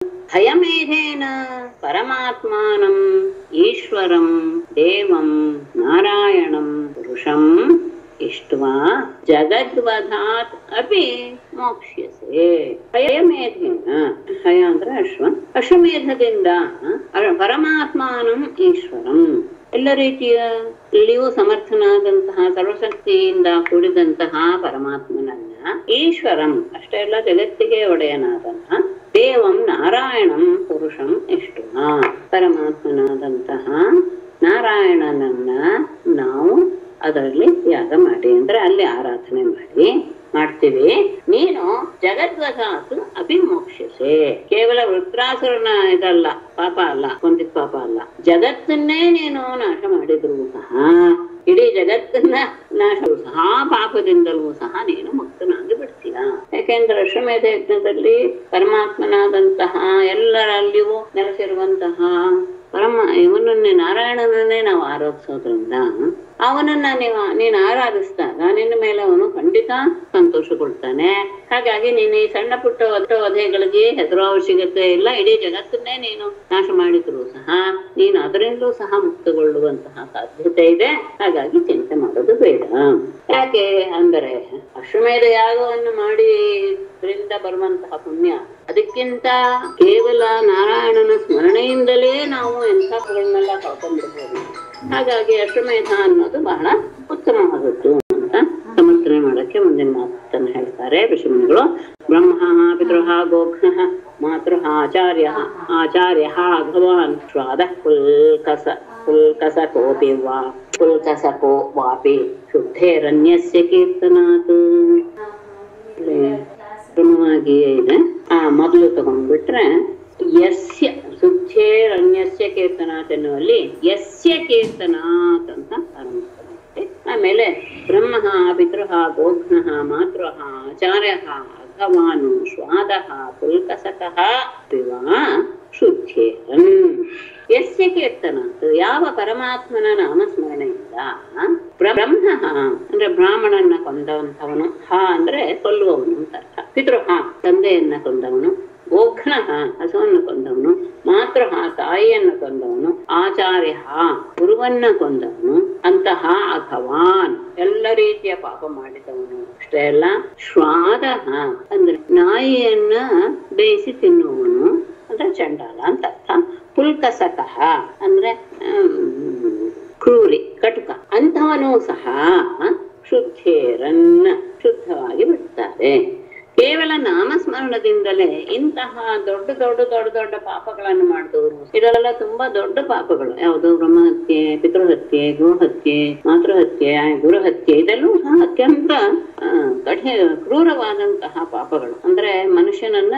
ಹಯಮೇಧೇನ ಪರಮಾತ್ಮಾನಂ ಈಶ್ವರಂ ದೇವಂ ನಾರಾಯಣಂ ಪುರುಷಂ ಇಷ್ಟ್ವಾ ಜಗದ್ವಧಾತ್ ಅಪಿ ಮೋಕ್ಷ್ಯಸೆ. ಹಯಮೇಧೇನ, ಹಯ ಅಂದ್ರೆ ಅಶ್ವ, ಅಶ್ವಮೇಧದಿಂದ ಪರಮಾತ್ಮಾನಂ ಈಶ್ವರಂ, ಎಲ್ಲ ರೀತಿಯಲ್ಲಿಯೂ ಸಮರ್ಥನಾದಂತಹ ಸರ್ವಶಕ್ತಿಯಿಂದ ಕೂಡಿದಂತಹ ಪರಮಾತ್ಮನನ್ನ, ಈಶ್ವರಂ ಅಷ್ಟೇ ಅಲ್ಲ ಜಗತ್ತಿಗೆ ಒಡೆಯನಾದಂತಹ ದೇವಂ ನಾರಾಯಣಂ ಪುರುಷಂ ಇಷ್ಟ್ವಾ, ಪರಮಾತ್ಮನಾದಂತಹ ನಾರಾಯಣನನ್ನ ನಾವು ಅದರಲ್ಲಿ ಯಾಗ ಮಾಡಿ ಅಂದ್ರೆ ಅಲ್ಲಿ ಆರಾಧನೆ ಮಾಡಿ ಮಾಡ್ತೀವಿ. ನೀನು ಜಗದ್ವಧಾತು ಅಭಿಮೋಕ್ಷಸೆ, ಕೇವಲ ವೃತ್ರಾಸುರನ ಇದಲ್ಲ, ಪಾಪ ಅಲ್ಲ, ಕೊಂದಿದ್ ಪಾಪ ಅಲ್ಲ, ಜಗತ್ತನ್ನೇ ನೀನು ನಾಶ ಮಾಡಿದ್ರು ಸಹ, ಇಡೀ ಜಗತ್ತನ್ನ ನಾಶ ಸಹ ಪಾಪದಿಂದಲೂ ಸಹ ನೀನು ಮುಕ್ತನಾಗಿ ಬಿಡ್ತೀಯ. ಯಾಕೆಂದ್ರೆ ಅಶ್ವಮೇಧ ಯಜ್ಞದಲ್ಲಿ ಪರಮಾತ್ಮನಾದಂತಹ ಎಲ್ಲರಲ್ಲಿಯೂ ನೆಲೆಸಿರುವಂತಹ ಪರಮ ಇವನನ್ನೇ ನಾರಾಯಣನನ್ನೇ ನಾವು ಆರಾಧಿಸೋದ್ರಿಂದ ಅವನನ್ನ ನೀವು ನೀನು ಆರಾಧಿಸಿದಾಗ ನಿನ್ನ ಮೇಲೆ ಅವನು ಖಂಡಿತ ಸಂತೋಷಗೊಳ್ತಾನೆ. ಹಾಗಾಗಿ ನೀನು ಈ ಸಣ್ಣ ಪುಟ್ಟ ವಧೆಗಳಿಗೆ ಹೆದರೋ ಅವಶ್ಯಕತೆ ಇಲ್ಲ. ಇಡೀ ಜಗತ್ತನ್ನೇ ನೀನು ನಾಶ ಮಾಡಿದ್ರು ಸಹ ನೀನು ಅದರಿಂದಲೂ ಸಹ ಮುಕ್ತಗೊಳ್ಳುವಂತಹ ಸಾಧ್ಯತೆ ಇದೆ. ಹಾಗಾಗಿ ಚಿಂತೆ ಮಾಡೋದು ಬೇಡ. ಯಾಕೆ ಅಂದರೆ ಅಶ್ವಮೇಧ ಯಾಗವನ್ನು ಮಾಡಿದ್ರಿಂದ ಬರುವಂತಹ ಪುಣ್ಯ ಅದಕ್ಕಿಂತ ಕೇವಲ ನಾರಾಯಣನ ಸ್ಮರಣೆಯಿಂದಲೇ ನಾವು ಎಂಥಗಳನ್ನೆಲ್ಲ ಕಳ್ಕೊಂಡ್ಬಿಡ್ಬೋದು. ಹಾಗಾಗಿ ಅಶ್ವಮೇಧ ಅನ್ನೋದು ಬಹಳ ಉತ್ತಮವಾದದ್ದು ಅಂತ ಸಮರ್ಥನೆ ಮಾಡಕ್ಕೆ ಮುಂದಿನ ಮಾತನ್ನು ಹೇಳ್ತಾರೆ ಋಷಿಮುನಿಗಳು. ಬ್ರಹ್ಮ ಪಿತೃ ಗೋಘ್ನ ಮಾತೃ ಆಚಾರ್ಯ ಆಚಾರ್ಯ ಭಗವಾನ್ ಶ್ವಾದ ಪುಲ್ಕಸ ಪುಲ್ಕಸಕೋಪಿ ವಾ ಪುಲ್ಕಸಕೋ ವಾಪಿ ಶುದ್ಧೇರನ್ಯಸ್ಯ ಕೀರ್ತನಾತ್. ಕ್ರಮವಾಗಿಯೇ ಇದೆ. ಆ ಮೊದಲು ತಗೊಂಡ್ಬಿಟ್ರೆ ಯಸ್ಯ ಶುದ್ಧೇರನ್ಯಸ್ಯ ಕೀರ್ತನಾತ್ ಎನ್ನುವಲ್ಲಿ ಯಸ್ಯ ಕೀರ್ತನಾತ್ ಅಂತ ಆರಂಭ. ಆಮೇಲೆ ಬ್ರಹ್ಮ ಪಿತೃ ಗೋಘ್ನ ಮಾತೃ ಆಚಾರ್ಯ ಭಗವಾನು ಶ್ವಾದ ಪುಲ್ಕಸಕಃ ಪಿವಾ ಶುದ್ಧೇರನ್. ಯಸ್ಯ ಕೀರ್ತನಾತ್, ಯಾವ ಪರಮಾತ್ಮನ ನಾಮಸ್ಮರಣೆಯಿಂದ ಬ್ರಹ್ಮ ಅಂದ್ರೆ ಬ್ರಾಹ್ಮಣನ್ನ ಕೊಂದವಂಥವನು, ಹ ಅಂದ್ರೆ ಕೊಲ್ಲುವವನು ಅಂತ ಅರ್ಥ. ಪಿತೃ ತಂದೆಯನ್ನ ಕೊಂದವನು, ಗೋಘ್ನ ಹಸುವನ್ನು ಕೊಂದವನು, ಮಾತೃ ತಾಯಿಯನ್ನು ಕೊಂದವನು, ಆಚಾರ್ಯ ಗುರುವನ್ನ ಕೊಂದವನು, ಅಂತಹ ಅಘವಾನ್ ಎಲ್ಲ ರೀತಿಯ ಪಾಪ ಮಾಡಿದವನು. ಅಷ್ಟೇ ಅಲ್ಲ, ಶ್ವಾದ ಅಂದ್ರೆ ನಾಯಿಯನ್ನ ಬೇಯಿಸಿ ತಿನ್ನುವವನು ಅಂದ್ರೆ ಚಂಡಾಲ ಅಂತ ಅರ್ಥ. ಪುಲ್ಕಸಕಃ ಅಂದ್ರೆ ಕ್ರೂರಿ ಕಟುಕ, ಅಂಥವನು ಸಹ ಶುದ್ಧೇರನ್ನ ಶುದ್ಧವಾಗಿ ಬಿಡ್ತಾರೆ. ಕೇವಲ ನಾಮಸ್ಮರಣದಿಂದಲೇ ಇಂತಹ ದೊಡ್ಡ ದೊಡ್ಡ ದೊಡ್ಡ ದೊಡ್ಡ ಪಾಪಗಳನ್ನು ಮಾಡಿದವರು, ಇದೆಲ್ಲ ತುಂಬಾ ದೊಡ್ಡ ಪಾಪಗಳು. ಯಾವುದು ಬ್ರಹ್ಮಹತ್ಯೆ, ಪಿತೃಹತ್ಯೆ, ಗೋಹತ್ಯೆ, ಮಾತೃಹತ್ಯೆ, ಗುರುಹತ್ಯೆ, ಇದೆಲ್ಲೂ ಸಹ ಅತ್ಯಂತ ಕಠಿಣ ಕ್ರೂರವಾದಂತಹ ಪಾಪಗಳು. ಅಂದ್ರೆ ಮನುಷ್ಯನನ್ನ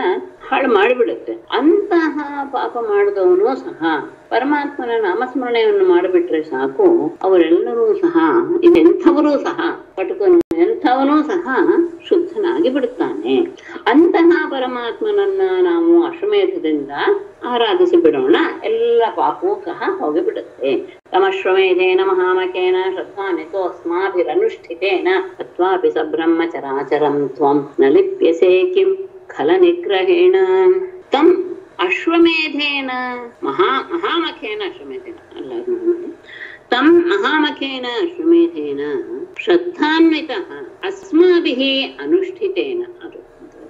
ಹಾಳು ಮಾಡಿಬಿಡುತ್ತೆ. ಅಂತಹ ಪಾಪ ಮಾಡಿದವನು ಸಹ ಪರಮಾತ್ಮನ ನಾಮಸ್ಮರಣೆಯನ್ನು ಮಾಡಿಬಿಟ್ರೆ ಸಾಕು, ಅವರೆಲ್ಲರೂ ಸಹ ಇದೆಂಥವರೂ ಸಹ ಪಟುಕನು ಎಂಥವನೂ ಸಹ ಶುದ್ಧನಾಗಿ ಬಿಡುತ್ತಾನೆ. ಅಂತಹ ಪರಮಾತ್ಮನನ್ನ ನಾವು ಅಶ್ವಮೇಧದಿಂದ ಆರಾಧಿಸಿ ಬಿಡೋಣ, ಎಲ್ಲ ಪಾಪವೂ ಸಹ ಹೋಗಿಬಿಡುತ್ತೆ. ತಮಶ್ವಮೇಧೇನ ಮಹಾಮಕೇನ ಶ್ರದ್ಧಾನಿತೋ ಅಸ್ಮಾಭಿರನುಷ್ಠಿತೇನ ತತ್ವಾಪಿ ಸಬ್ರಹ್ಮ ಚರಾಚರಂ ತ್ವಂ ನ ಲಿಪ್ಯಸೇ ಕಿಂ ಖಲ ನಿಗ್ರಹೇಣ. ತಂ ಅಶ್ವಮೇಧೇನ ಮಹಾ ಮಹಾಮಖೇನ ಅಶ್ವಮೇಧೇನ ಅಲ್ಲ ತಂ ಮಹಾಮಖೇನ ಅಶ್ವಮೇಧೇನ ಶ್ರದ್ಧಾನ್ವಿತ ಅಸ್ಮಾಭಿಃ ಅನುಷ್ಠಿತೇನ. ಅದು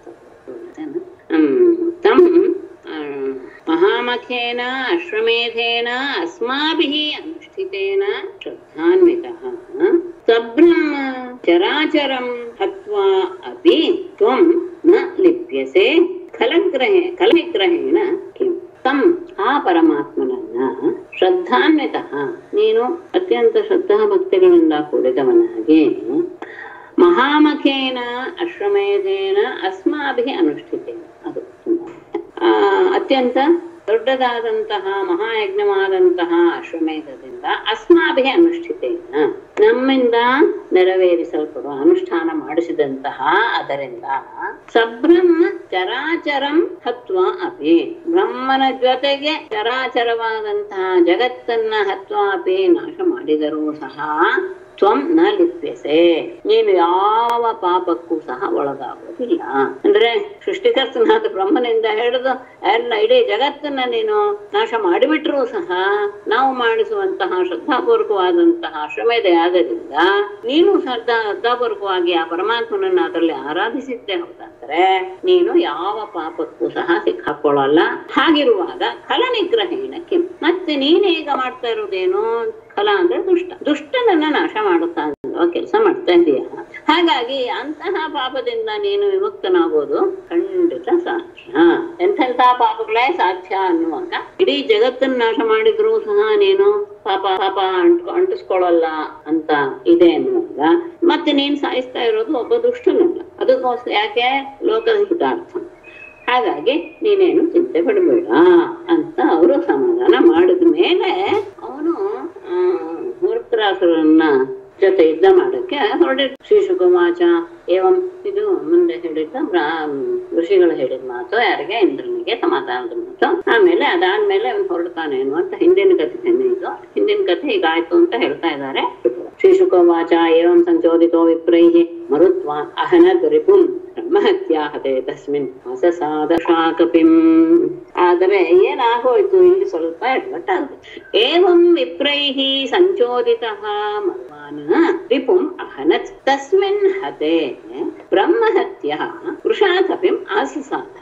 ತಂ ಮಹಾಮಖೇನ ಅಶ್ವಮೇಧೇನ ಅಸ್ಮಾಭಿಃ ಅನುಷ್ಠಿತೇನ ಶ್ರದ್ಧಾನ್ವಿತಃ ಸಬ್ರಹ್ಮ ಚರಾಚರಂ ಹತ್ವಾ ಅಪಿ ತ್ವಂ ನ ಲಿಪ್ಯಸೆ ಖಲಗ್ರಹೇ ಖಲನಿಗ್ರಹೇಣ ಕಿಂ. ತಂ ಆ ಪರಮಾತ್ಮನನ್ನ ಶ್ರದ್ಧಾನ್ವಿತಃ ನೀನು ಅತ್ಯಂತ ಶ್ರದ್ಧಾ ಭಕ್ತಿಗಳಿಂದ ಕೂಡಿದವನಾಗಿ ಮಹಾಮಖೇನ ಅಶ್ವಮೇಧೇನ ಅಸ್ಮಾಭಿಃ ಅನುಷ್ಠಿತೇನ. ಅದು ಆ ಅತ್ಯಂತ ದೊಡ್ಡದಾದಂತಹ ಮಹಾಯಜ್ಞವಾದಂತಹ ಅಶ್ವಮೇಧದಿಂದ ಅಸ್ಮಾಭಿಃ ಅನುಷ್ಠಿತೇನ ನಮ್ಮಿಂದ ನೆರವೇರಿಸಲ್ಪಡುವ ಅನುಷ್ಠಾನ ಮಾಡಿಸಿದಂತಹ ಅದರಿಂದ ಸಬ್ರಹ್ಮ ಚರಾಚರಂ ಹತ್ವಾ ಅಪಿ ಬ್ರಹ್ಮನ ಜೊತೆಗೆ ಚರಾಚರವಾದಂತಹ ಜಗತ್ತನ್ನ ಹತ್ವಾ ಅಪಿ ನಾಶ ಮಾಡಿದರೂ ಸಹ ತ್ವಂ ನ ಲಿಪ್ಯಸೆ ನೀನು ಯಾವ ಪಾಪಕ್ಕೂ ಸಹ ಒಳಗಾಗೋದಿಲ್ಲ. ಅಂದ್ರೆ ಸೃಷ್ಟಿಕರ್ತನಾದ ಬ್ರಹ್ಮನಿಂದ ಹಿಡಿದು ಎಲ್ಲ ಇಡೀ ಜಗತ್ತನ್ನ ನೀನು ನಾಶ ಮಾಡಿಬಿಟ್ರೂ ಸಹ ನಾವು ಮಾಡಿಸುವಂತಹ ಶ್ರದ್ಧಾಪೂರ್ವಕವಾದಂತಹ ಅಶ್ವಮೇಧ ಯಾಗದಿಂದ ನೀನು ಶ್ರದ್ಧಾ ಶ್ರದ್ಧಾಪೂರ್ವಕವಾಗಿ ಆ ಪರಮಾತ್ಮನನ್ನ ಅದರಲ್ಲಿ ಆರಾಧಿಸಿದ್ದೆ ಹೌದಾದ್ರೆ ನೀನು ಯಾವ ಪಾಪಕ್ಕೂ ಸಹ ಸಿಕ್ಕಾಕೊಳ್ಳಲ್ಲ. ಹಾಗಿರುವಾಗ ಖಲ ನಿಗ್ರಹೇಣ ಕಿಂ. ಮತ್ತೆ ನೀನೀಗ ಮಾಡ್ತಾ ಇರೋದೇನು? ಫಲ ಅಂದ್ರೆ ದುಷ್ಟ, ದುಷ್ಟನನ್ನ ನಾಶ ಮಾಡುತ್ತಾ ಕೆಲಸ ಮಾಡ್ತಾ ಇದೀಯ. ಹಾಗಾಗಿ ಅಂತಹ ಪಾಪದಿಂದ ನೀನು ವಿಮುಕ್ತನಾಗೋದು ಖಂಡಿತ ಸಾಧ್ಯ. ಎಂತೆಂಥ ಪಾಪಗಳೇ ಸಾಧ್ಯ ಅನ್ನುವಾಗ ಇಡೀ ಜಗತ್ತನ್ನ ನಾಶ ಮಾಡಿದ್ರು ಸಹ ನೀನು ಪಾಪ ಪಾಪ ಅಂಟು ಅಂಟಿಸ್ಕೊಳ್ಳಲ್ಲ ಅಂತ ಇದೆ ಅನ್ನುವಾಗ ಮತ್ತೆ ನೀನ್ ಸಾಯಿಸ್ತಾ ಇರೋದು ಒಬ್ಬ ದುಷ್ಟನಲ್ಲ. ಅದಕ್ಕೋಸ್ಕರ ಯಾಕೆ? ಲೋಕದ ಹಿತಾರ್ಥ. ಹಾಗಾಗಿ ನೀನೇನು ಚಿಂತೆ ಪಡಬೇಡ ಅಂತ ಅವರು ಸಮಾಧಾನ ಮಾಡಿದ ಮೇಲೆ ಅವನು ಆ ವೃತ್ರಾಸುರನ್ನ ಜೊತೆ ಯುದ್ಧ ಮಾಡಕ್ಕೆ ಹೊರಡಿ. ಶ್ರೀಶುಕುಮಾಚ ಏವಂ ಇದು ಮುಂದೆ ಹೇಳಿದ್ದ ಋಷಿಗಳು ಹೇಳಿದ ಮಾತು ಯಾರಿಗೆ? ಇಂದ್ರನಿಗೆ ಸಮಾಧಾನದ ಮಾತು. ಆಮೇಲೆ ಅದಾದ್ಮೇಲೆ ಅವನು ಹೊರಡ್ತಾನೆ ಅನ್ನುವಂತ ಹಿಂದಿನ ಕಥೆ ಇದು. ಹಿಂದಿನ ಕಥೆ ಹೀಗಾಯ್ತು ಅಂತ ಹೇಳ್ತಾ ಇದ್ದಾರೆ. ಶ್ರೀಶುಕುಮಾಚ ಏವಂ ಸಂಚೋದಿತೋ ವಿಪ್ರೈಹಿ ಮರುತ್ವಾನ್ ಅಹನದ್ ರಿಪುಂ ಬ್ರಹ್ಮಹತ್ಯಾಹತೆ ತಸ್ಮಿನ್ ಅಸಸಾದ ಶಾಕಪಿಂ. ಆದರೆ ಏನಾಗೋಯ್ತು ಇಲ್ಲಿ ಸ್ವಲ್ಪ ಎಡ್ವಟ್ಟಾಗುತ್ತೆ. ಏವಂ ವಿಪ್ರೈಹಿ ಸಂಚೋದಿತಃ ಮರ್ವಾನ್ ರಿಪುಂ ಅಹನತ್ ತಸ್ಮಿನ್ ಹತೆ ಬ್ರಹ್ಮಹತ್ಯ ವೃಷಾಕಪಿಂ ಆಸಸಾದ.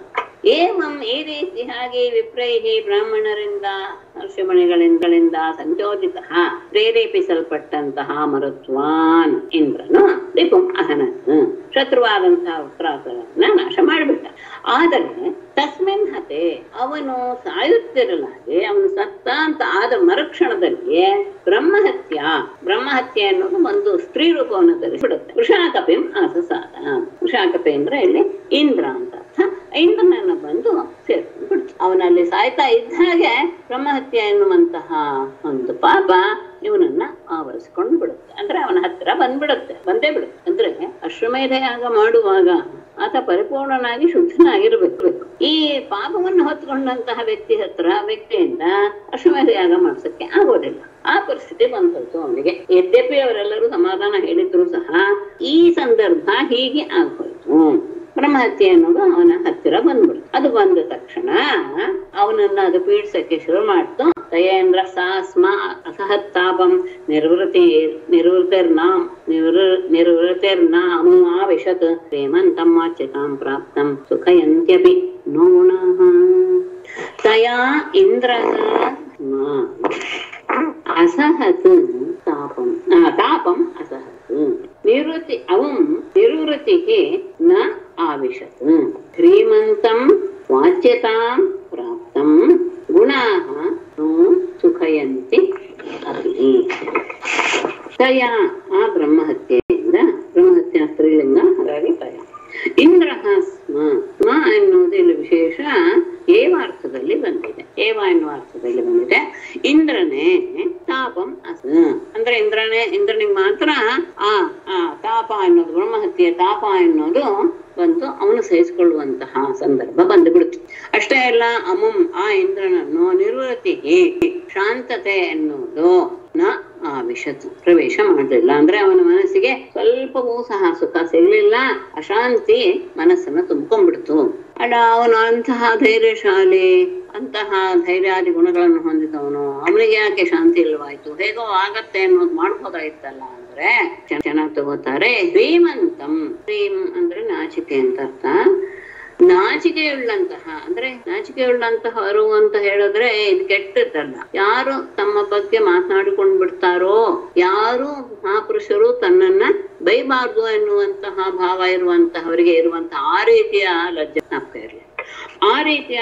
ಏವಂ ಈ ರೀತಿ ಹಾಗೆ ವಿಪ್ರೈಹಿ ಬ್ರಾಹ್ಮಣರಿಂದ ಋಷಿಮಣಿಗಳಿಂದ ಸಂಚೋದಿತ ಪ್ರೇರೇಪಿಸಲ್ಪಟ್ಟಂತಹ ಮರುತ್ವಾನ್ ಇಂದ್ರನು ರಿಪುಂ ಅಹನತ್ ಶತ್ರುವಾದಂತಹ ವೃತ್ರಾಸುರನ್ನ ನಾಶ ಮಾಡಿಬಿಟ್ಟ. ಆದರೆ ತಸ್ಮಿನ್ ಹತೆ ಅವನು ಸಾಯುತ್ತಿರಲಾಗಿ ಅವನು ಸತ್ತ ಅಂತ ಆದ ಮರುಕ್ಷಣದಲ್ಲಿ ಬ್ರಹ್ಮಹತ್ಯ ಬ್ರಹ್ಮಹತ್ಯೆ ಅನ್ನೋದು ಒಂದು ಸ್ತ್ರೀ ರೂಪವನ್ನು ಧರಿಸಿಬಿಡುತ್ತೆ. ವೃಷಾಕಪಿಂ ಆಸಸಾದ. ವೃಷಾಕಪಿ ಅಂದ್ರೆ ಇಲ್ಲಿ ಇಂದ್ರ ಅಂತ ಅರ್ಥ. ಇಂದ್ರನನ್ನ ಬಂದು ಸೇರ್ಕೊಂಡು ಬಿಡ್ತು. ಅವನಲ್ಲಿ ಸಾಯ್ತಾ ಇದ್ದ ಹಾಗೆ ಬ್ರಹ್ಮಹತ್ಯೆ ಎನ್ನುವಂತಹ ಒಂದು ಪಾಪ ಇವನನ್ನ ಆವರಿಸಿಕೊಂಡು ಬಿಡುತ್ತೆ. ಅಂದ್ರೆ ಅವನ ಹತ್ತಿರ ಬಂದ್ಬಿಡುತ್ತೆ, ಬಂದೇ ಬಿಡುತ್ತೆ. ಅಂದ್ರೆ ಅಶ್ವಮೇಧ ಯಾಗ ಮಾಡುವಾಗ ಆತ ಪರಿಪೂರ್ಣನಾಗಿ ಶುದ್ಧನಾಗಿರ್ಬೇಕು. ಈ ಪಾಪವನ್ನು ಹೊತ್ಕೊಂಡಂತಹ ವ್ಯಕ್ತಿ ಹತ್ರ ವ್ಯಕ್ತಿಯಿಂದ ಅಶ್ವಮೇಧ ಯಾಗ ಮಾಡ್ಸಕ್ಕೆ ಆಗೋದಿಲ್ಲ. ಆ ಪರಿಸ್ಥಿತಿ ಬಂದ್ಬಿಡ್ತು ಅವನಿಗೆ. ಯದ್ಯಪಿ ಅವರೆಲ್ಲರೂ ಸಮಾಧಾನ ಹೇಳಿದ್ರು ಸಹ ಈ ಸಂದರ್ಭ ಹೀಗೆ ಆಗೋಯ್ತು. ಬ್ರಹ್ಮಹತ್ಯೆ ಅನ್ನೋದು ಅವನ ಹತ್ತಿರ ಬಂದ್ಬಿಡ್ತು. ಅದು ಬಂದ ತಕ್ಷಣ ಅವನನ್ನ ಅದು ಪೀಡಿಸಕ್ಕೆ ಶುರು ಮಾಡ್ತು. ತಯೇಂದ್ರ ಸಾಸ್ಮ ಅಸಹತ್ತಾಪಂ ನಿರ್ವೃತಿ ನಿರ್ವೃತಿರ್ನಾಂ ನಿವೃ ನಿರ್ವೃತಿರ್ನಾಮು ಆವಿಶತ್ ಪ್ರೇಮಂತಂ ವಾಚ್ಯತಾಂ ಪ್ರಾಪ್ತಂ ಸುಖಯಂತ್ಯಪಿ ನೋಣಃ. ತಯಾ ಇಂದ್ರಃ ಅಸಹತ್ ತಾಪಂ ತಾಪಂ ಅಸಹತ್ ನಿವೃತ್ತಿ ಅವಂ ನಿರ್ವೃತಿಗೆ ನ ಆವಿಶತ್ ಶ್ರೀಮಂತಂ ವಾಚ್ಯತಾಂ ಪ್ರಾಪ್ತಂ ಗುಣಾಃ ಸುಖಯಂತಿ ಅಪಿ. ತಯ ಆ ಬ್ರಹ್ಮಹತ್ಯೆಯಿಂದ, ಬ್ರಹ್ಮಹತ್ಯೆ ಸ್ತ್ರೀಲಿಂಗ ಹಾಗಾಗಿ ತಯ. ಇಂದ್ರ ಸ್ಮ ಸ್ಮ ಎನ್ನುವುದು ಇಲ್ಲಿ ವಿಶೇಷ ಏವಾರ್ಥದಲ್ಲಿ ಬಂದಿದೆ. ಏವ ಎನ್ನುವ ಅರ್ಥದಲ್ಲಿ ಬಂದಿದೆ. ಇಂದ್ರನೇ ತಾಪಂ ಅಸ ಅಂದ್ರೆ ಇಂದ್ರನೇ ಇಂದ್ರನಿಗೆ ಮಾತ್ರ ಆ ಆ ತಾಪ ಅನ್ನೋದು, ಬ್ರಹ್ಮಹತ್ಯೆಯ ತಾಪ ಅನ್ನೋದು ಬಂತು, ಅವನು ಸಹಿಸಿಕೊಳ್ಳುವಂತಹ ಸಂದರ್ಭ ಬಂದು ಬಿಡುತ್ತೆ. ಅಷ್ಟೇ ಅಲ್ಲ, ಅಮುಂ ಆ ಇಂದ್ರನನ್ನು ನಿರ್ವೃತಿಗೆ ಶಾಂತತೆ ಎನ್ನುವುದು ನ ಆ ವಿಷತು ಪ್ರವೇಶ ಮಾಡಲಿಲ್ಲ. ಅಂದ್ರೆ ಅವನ ಮನಸ್ಸಿಗೆ ಸ್ವಲ್ಪವೂ ಸಹ ಸುಖ ಸಿಗ್ಲಿಲ್ಲ, ಅಶಾಂತಿ ಮನಸ್ಸನ್ನ ತುಂಬ್ಕೊಂಡ್ಬಿಡ್ತು. ಅಡ ಅವನು ಅಂತಹ ಧೈರ್ಯಶಾಲಿ, ಅಂತಹ ಧೈರ್ಯಾದಿ ಗುಣಗಳನ್ನು ಹೊಂದಿದವನು, ಅವನಿಗೆ ಯಾಕೆ ಶಾಂತಿ ಇಲ್ಲವಾಯ್ತು, ಹೇಗೋ ಆಗತ್ತೆ ಅನ್ನೋದು ಮಾಡ್ಬೋದಾಯ್ತಲ್ಲ ಅಂದ್ರೆ ಚೆನ್ನಾಗಿ ತಗೋತಾರೆ. ಶ್ರೀಮಂತಂ, ಶ್ರೀಮ್ ಅಂದ್ರೆ ನಾಚಿಕೆ ಅಂತ ಅರ್ಥ. ನಾಚಿಕೆಯುಳ್ಳಂತಹ ಅಂದ್ರೆ ನಾಚಿಕೆಯುಳ್ಳಂತಹವರು ಅಂತ ಹೇಳಿದ್ರೆ ಇದು ಕೆಟ್ಟದ್ದಲ್ಲ. ಯಾರು ತಮ್ಮ ಬಗ್ಗೆ ಮಾತನಾಡಿಕೊಂಡ್ ಬಿಡ್ತಾರೋ, ಯಾರು ಮಹಾಪುರುಷರು ತನ್ನನ್ನ ಬೈಬಾರ್ದು ಎನ್ನುವಂತಹ ಭಾವ ಇರುವಂತಹವರಿಗೆ ಇರುವಂತಹ ಆ ರೀತಿಯ ಲಜ್ಜೆ ಆಗ್ತಾ ಇರಲಿ, ಆ ರೀತಿಯ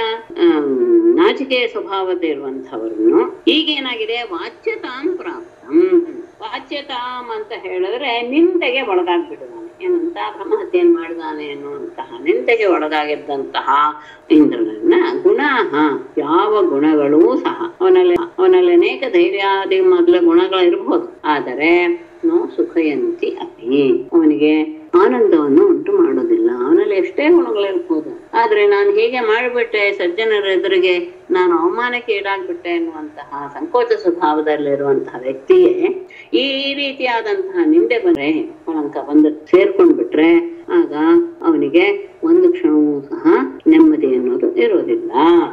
ನಾಚಿಕೆಯ ಸ್ವಭಾವದ ಇರುವಂತಹವರನ್ನು ಈಗೇನಾಗಿದೆ ವಾಚ್ಯತಾಂ ಪ್ರಾಪ್ತಂ. ವಾಚ್ಯತಾಂ ಅಂತ ಹೇಳಿದ್ರೆ ನಿಂದೆಗೆ ಒಳಗಾಗ್ಬಿಟ್ಟಿದ್ದಾನೆ, ಏನಂತ ಬ್ರಹ್ಮಹತ್ಯೆಯನ್ನು ಮಾಡಿದಾನೆ ಎನ್ನುವಂತಹ ನಿಂದೆಗೆ ಒಳಗಾಗಿದ್ದಂತಹ ಇಂದ್ರನನ್ನ ಗುಣಾಹ ಯಾವ ಗುಣಗಳೂ ಸಹ ಅವನಲ್ಲಿ ಅವನಲ್ಲಿ ಅನೇಕ ಧೈರ್ಯಾದಿ ಮೊದಲ ಗುಣಗಳು ಇರಬಹುದು, ಆದರೆ ನೋ ಸುಖಯಂತಿ ಅಪಿ ಅವನಿಗೆ ಆನಂದವನ್ನು ಉಂಟು ಮಾಡೋದಿಲ್ಲ. ಅವನಲ್ಲಿ ಎಷ್ಟೇ ಗುಣಗಳಿರ್ಬೋದು, ಆದ್ರೆ ನಾನು ಹೀಗೆ ಮಾಡಿಬಿಟ್ಟೆ, ಸಜ್ಜನರ ಎದುರಿಗೆ ನಾನು ಅವಮಾನಕ್ಕೆ ಈಡಾಗ್ಬಿಟ್ಟೆ ಎನ್ನುವಂತಹ ಸಂಕೋಚ ಸ್ವಭಾವದಲ್ಲಿರುವಂತಹ ವ್ಯಕ್ತಿಯೇ ಈ ರೀತಿಯಾದಂತಹ ನಿಂದೆ ಬಂದ್ರೆ, ಕಳಂಕ ಬಂದು ಸೇರ್ಕೊಂಡ್ಬಿಟ್ರೆ ಆಗ ಅವನಿಗೆ ಒಂದು ಕ್ಷಣವೂ ಸಹ ನೆಮ್ಮದಿ ಅನ್ನೋದು ಇರೋದಿಲ್ಲ.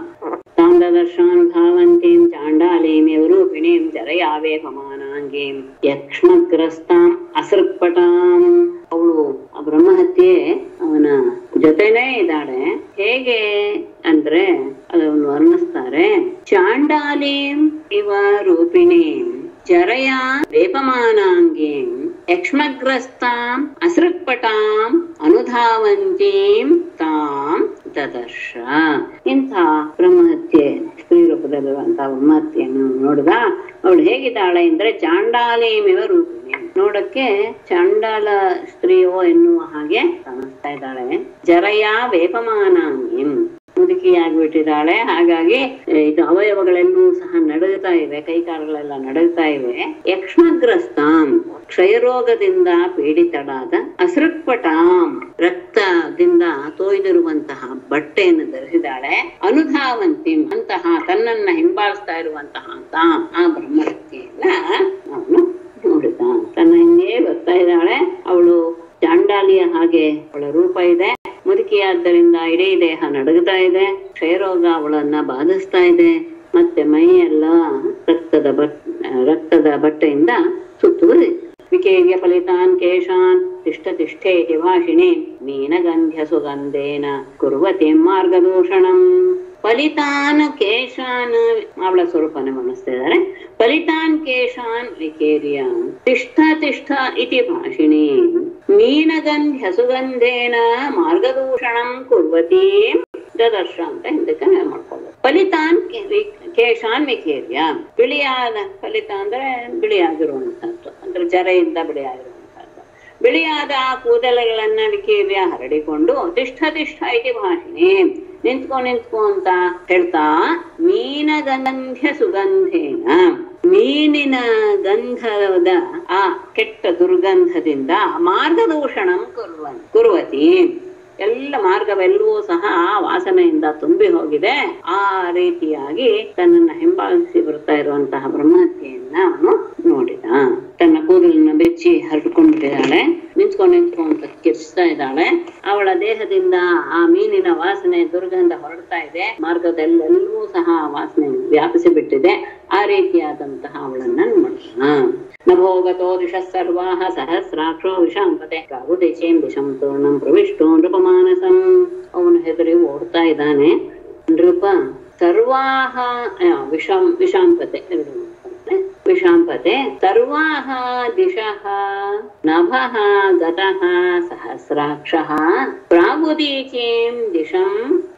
ತಾಂಡದರ್ಶಾನ್ ಭಾವಂತೀಂ ಚಾಂಡಾಲೀಂ ಯವರೂಪಿಣೀಂ ಜರಯಾವೇಪಮಾನಾಂಗೀಂ ಯಕ್ಷ್ಮಗ್ರಸ್ತಾಂ ಅಸೃಕ್ಪಟಾಂ. ಅವಳು ಆ ಬ್ರಹ್ಮಹತ್ಯೆ ಅವನ ಜೊತೆನೇ ಇದ್ದಾಳೆ. ಹೇಗೆ ಅಂದ್ರೆ ಅದನ್ನು ವರ್ಣಿಸ್ತಾರೆ. ಚಾಂಡಾಲೀಂ ಇವ ರೂಪಿಣೀಂ ಜರಯಾ ವೇಪಮಾನಾಂಗೀಂ ಯಕ್ಷ್ಮಗ್ರಸ್ತಾಂ ಅಸೃಕ್ಪಟಾಂ ಅನುಧಾವಂತೀಂ ತಾಂ ದದರ್ಶ. ಇಂಥ ಬ್ರಹ್ಮಹತ್ಯೆ ಸ್ತ್ರೀ ರೂಪದಲ್ಲಿರುವಂತಹ ಬ್ರಹ್ಮಹತ್ಯೆಯನ್ನು ನೋಡಿದ ಅವಳು ಹೇಗಿದ್ದಾಳೆ ಅಂದ್ರೆ ಚಾಂಡಾಲೀಮಿವ ರೂಪಿಣಿ, ನೋಡಕ್ಕೆ ಚಾಂಡಾಲ ಸ್ತ್ರೀಯೋ ಎನ್ನುವ ಹಾಗೆ ಕಾಣಿಸ್ತಾ ಇದ್ದಾಳೆ. ಜರಯಾ ವೇಪಮಾನಾಂಗೀಂ ಮುದುಕಿಯಾಗ್ಬಿಟ್ಟಿದ್ದಾಳೆ, ಹಾಗಾಗಿ ಇದು ಅವಯವಗಳೆಲ್ಲೂ ಸಹ ನಡುಗ್ತಾ ಇವೆ, ಕೈಕಾಲುಗಳೆಲ್ಲ ನಡುಗ್ತಾ ಇವೆ. ಯಕ್ಷ್ಮಗ್ರಸ್ತಾಂ ಕ್ಷಯರೋಗದಿಂದ ಪೀಡಿತಳಾದ, ಅಸೃಕ್ಪಟಾಂ ರಕ್ತದಿಂದ ತೋಯ್ದಿರುವಂತಹ ಬಟ್ಟೆಯನ್ನು ಧರಿಸಿದಾಳೆ, ಅನುಧಾವಂತಿಂ ಅಂತಹ ತನ್ನನ್ನ ಹಿಂಬಾಲಿಸ್ತಾ ಇರುವಂತಹ ತಾಂ ಆ ಬ್ರಹ್ಮಹತ್ಯೆಯನ್ನ ಅವನು ನೋಡಿದ. ತನ್ನ ಹಿಂದೆ ಬರ್ತಾ ಇದ್ದಾಳೆ ಅವಳು. ಚಾಂಡಾಲಿಯ ಹಾಗೆ ಅವಳ ರೂಪ ಇದೆ, ಮುದುಕಿಯಾದ್ದರಿಂದ ಇಡೀ ದೇಹ ನಡುಗ್ತಾ ಇದೆ, ಕ್ಷಯರೋಗ ಅವಳನ್ನ ಬಾಧಿಸ್ತಾ ಇದೆ, ಮತ್ತೆ ಮೈಯೆಲ್ಲ ರಕ್ತದ ಬಟ್ ರಕ್ತದ ಬಟ್ಟೆಯಿಂದ ಸುತ್ತುವರಿದೆ. ವಿಕೇರ್ಯ ಫಲಿತಾನ್ ಕೇಶಾನ್ ತಿಷ್ಠ ತಿಷ್ಠೇತಿ ಭಾಷಿಣಿ ಮೀನಗಂಧ್ಯ ಸುಗಂಧೇನ ಕುರ್ವತಿ ಮಾರ್ಗದೂಷಣಂ. ಫಲಿತಾನ್ ಕೇಶಾನ್ ಅವಳ ಸ್ವರೂಪನ ವರ್ಣಿಸ್ತಾ ಇದ್ದಾರೆ. ಫಲಿತಾನ್ ಕೇಶಾನ್ ವಿಕೇರ್ಯ ತಿಷ್ಠ ತಿಷ್ಠ ಇತಿ ಭಾಷಿಣಿ ಮೀನಗಂಧ್ಯ ಸುಗಂಧೇನ ಮಾರ್ಗದೂಷಣಂ ಕುರ್ವತಿ ದದರ್ಶ ಅಂತ ಹಿಂದಕ್ಕೆ ಮಾಡ್ಕೊಳ್ಳೋದು. ಫಲಿತಾನ್ ಕೇಶಾನ್ ವಿಕೇರ್ಯ ಬಿಳಿಯಾದ ಫಲಿತ ಅಂದ್ರೆ ಬಿಳಿಯಾಗಿರುವಂತಹದ್ದು, ಅಂದ್ರೆ ಜರೆಯಿಂದ ಬಿಳಿಯಾಗಿರುವಂತಹದ್ದು. ಬಿಳಿಯಾದ ಆ ಕೂದಲುಗಳನ್ನ ವಿಕೇರ್ಯ ಹರಡಿಕೊಂಡು ತಿಷ್ಠ ತಿಷ್ಠ ಇತಿ ಭಾಷಿಣಿ ನಿಂತ್ಕೊ ನಿಂತ್ಕೊ ಅಂತ ಹೇಳ್ತಾ ಮೀನಗಂಧ್ಯ ಸುಗಂಧೇನ ಮೀನಿನ ಗಂಧದ ಆ ಕೆಟ್ಟ ದುರ್ಗಂಧದಿಂದ ಮಾರ್ಗದೂಷಣಂ ಕುರ್ವ ಕುರ್ವತಿ ಎಲ್ಲ ಮಾರ್ಗವೆಲ್ಲವೂ ಸಹ ವಾಸನೆಯಿಂದ ತುಂಬಿ ಹೋಗಿದೆ. ಆ ರೀತಿಯಾಗಿ ತನ್ನನ್ನ ಹಿಂಬಾಲಿಸಿ ಬರ್ತಾ ಇರುವಂತಹ ಬ್ರಹ್ಮಹತ್ಯೆಯನ್ನ ಅವನು ನೋಡಿದ. ತನ್ನ ಕೂದಲನ್ನ ಬೆಚ್ಚಿ ಹರಡ್ಕೊಂಡಿದ್ದಾಳೆ, ನಿಂತ್ಕೊಂಡು ನಿಂತ್ಕೊಂತ ಕಿರ್ಚ್ತಾ ಇದ್ದಾಳೆ. ಅವಳ ದೇಹದಿಂದ ಆ ಮೀನಿನ ವಾಸನೆ ದುರ್ಗಂಧ ಹೊರಡ್ತಾ ಇದೆ, ಮಾರ್ಗದಲ್ಲೆಲ್ಲವೂ ಸಹ ವಾಸನೆ ವ್ಯಾಪಿಸಿ ಬಿಟ್ಟಿದೆ. ಆ ರೀತಿಯಾದಂತಹ ಅವಳನ್ನ ನೋಡೋಣ. ನಭೋಗತೋ ದಿಶ ಸರ್ವಾಹ ಸಹಸ್ರಾಕ್ಷೋ ವಿಷಾಂಪತೆ ಪ್ರಾಗುದೇಶೇಂ ದಿಶಂ ತೋರ್ಣಂ ಪ್ರವಿಷ್ಟೋ ನೃಪಮಾನಸಂ. ಅವನು ಹೆದರಿ ಓಡ್ತಾ ಇದ್ದಾನೆ. ನೃಪ ಸರ್ವಾಹ ವಿಷಾಂ ವಿಷಾಂಪತೆ ಎರಡು ವಿಷಾಂಪತೆ ಸರ್ವಾಹ ದಿಶಃ ನಭಃ ಗತಃ ಸಹಸ್ರಾಕ್ಷಃ ಪ್ರಾಗುದೀಚೀಂ ದಿಶಂ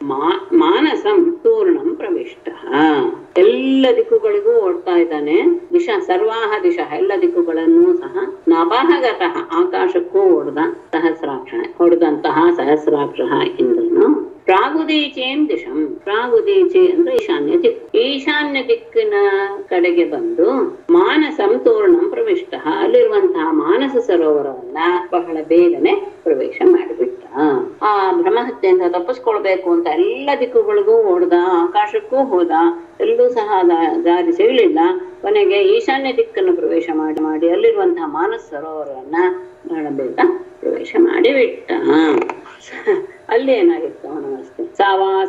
ಮಾನಸಂ ತೂರ್ಣಂ ಪ್ರವಿಷ್ಟಃ. ಎಲ್ಲ ದಿಕ್ಕುಗಳಿಗೂ ಓಡ್ತಾ ಇದ್ದಾನೆ. ದಿಶ ಸರ್ವಾಹ ದಿಶ ಎಲ್ಲ ದಿಕ್ಕುಗಳನ್ನು ಸಹ ನಭಃ ಗತಃ ಆಕಾಶಕ್ಕೂ ಓಡ್ದ ಸಹಸ್ರಾಕ್ಷ ಹೊಡೆದಂತಹ ಸಹಸ್ರಾಕ್ಷ ಇಂದ್ರನು ಪ್ರಾಗುದೀಚೇಂ ದಿಶಂ, ಪ್ರಾಗುದೀಚಿ ಅಂದ್ರೆ ಈಶಾನ್ಯ ದಿಕ್ಕು, ಈಶಾನ್ಯ ದಿಕ್ಕಿನ ಕಡೆಗೆ ಬಂದು ಮಾನಸಂ ತೋರಣಂ ಪ್ರವಿಷ್ಟ, ಅಲ್ಲಿರುವಂತಹ ಮಾನಸ ಸರೋವರವನ್ನ ಬಹಳ ಬೇಗನೆ ಪ್ರವೇಶ ಮಾಡಿಬಿಟ್ಟ. ಆ ಬ್ರಹ್ಮಹತ್ಯೆಯಿಂದ ತಪ್ಪಿಸ್ಕೊಳ್ಬೇಕು ಅಂತ ಎಲ್ಲ ದಿಕ್ಕುಗಳಿಗೂ ಓಡ್ದ, ಆಕಾಶಕ್ಕೂ ಹೋದ, ಎಲ್ಲೂ ಸಹ ದಾರಿ ಸಿಗಲಿಲ್ಲ. ಕೊನೆಗೆ ಈಶಾನ್ಯ ದಿಕ್ಕನ್ನು ಪ್ರವೇಶ ಮಾಡಿ ಮಾಡಿ ಅಲ್ಲಿರುವಂತಹ ಮಾನಸ ಸರೋವರವನ್ನ ಬಹಳ ಬೇಗ ಪ್ರವೇಶ ಮಾಡಿಬಿಟ್ಟ. ಅಲ್ಲಿ ಏನಾಗಿತ್ತು ಅವನ ಅವಸ್ಥೆ? ಸಾವಾಸ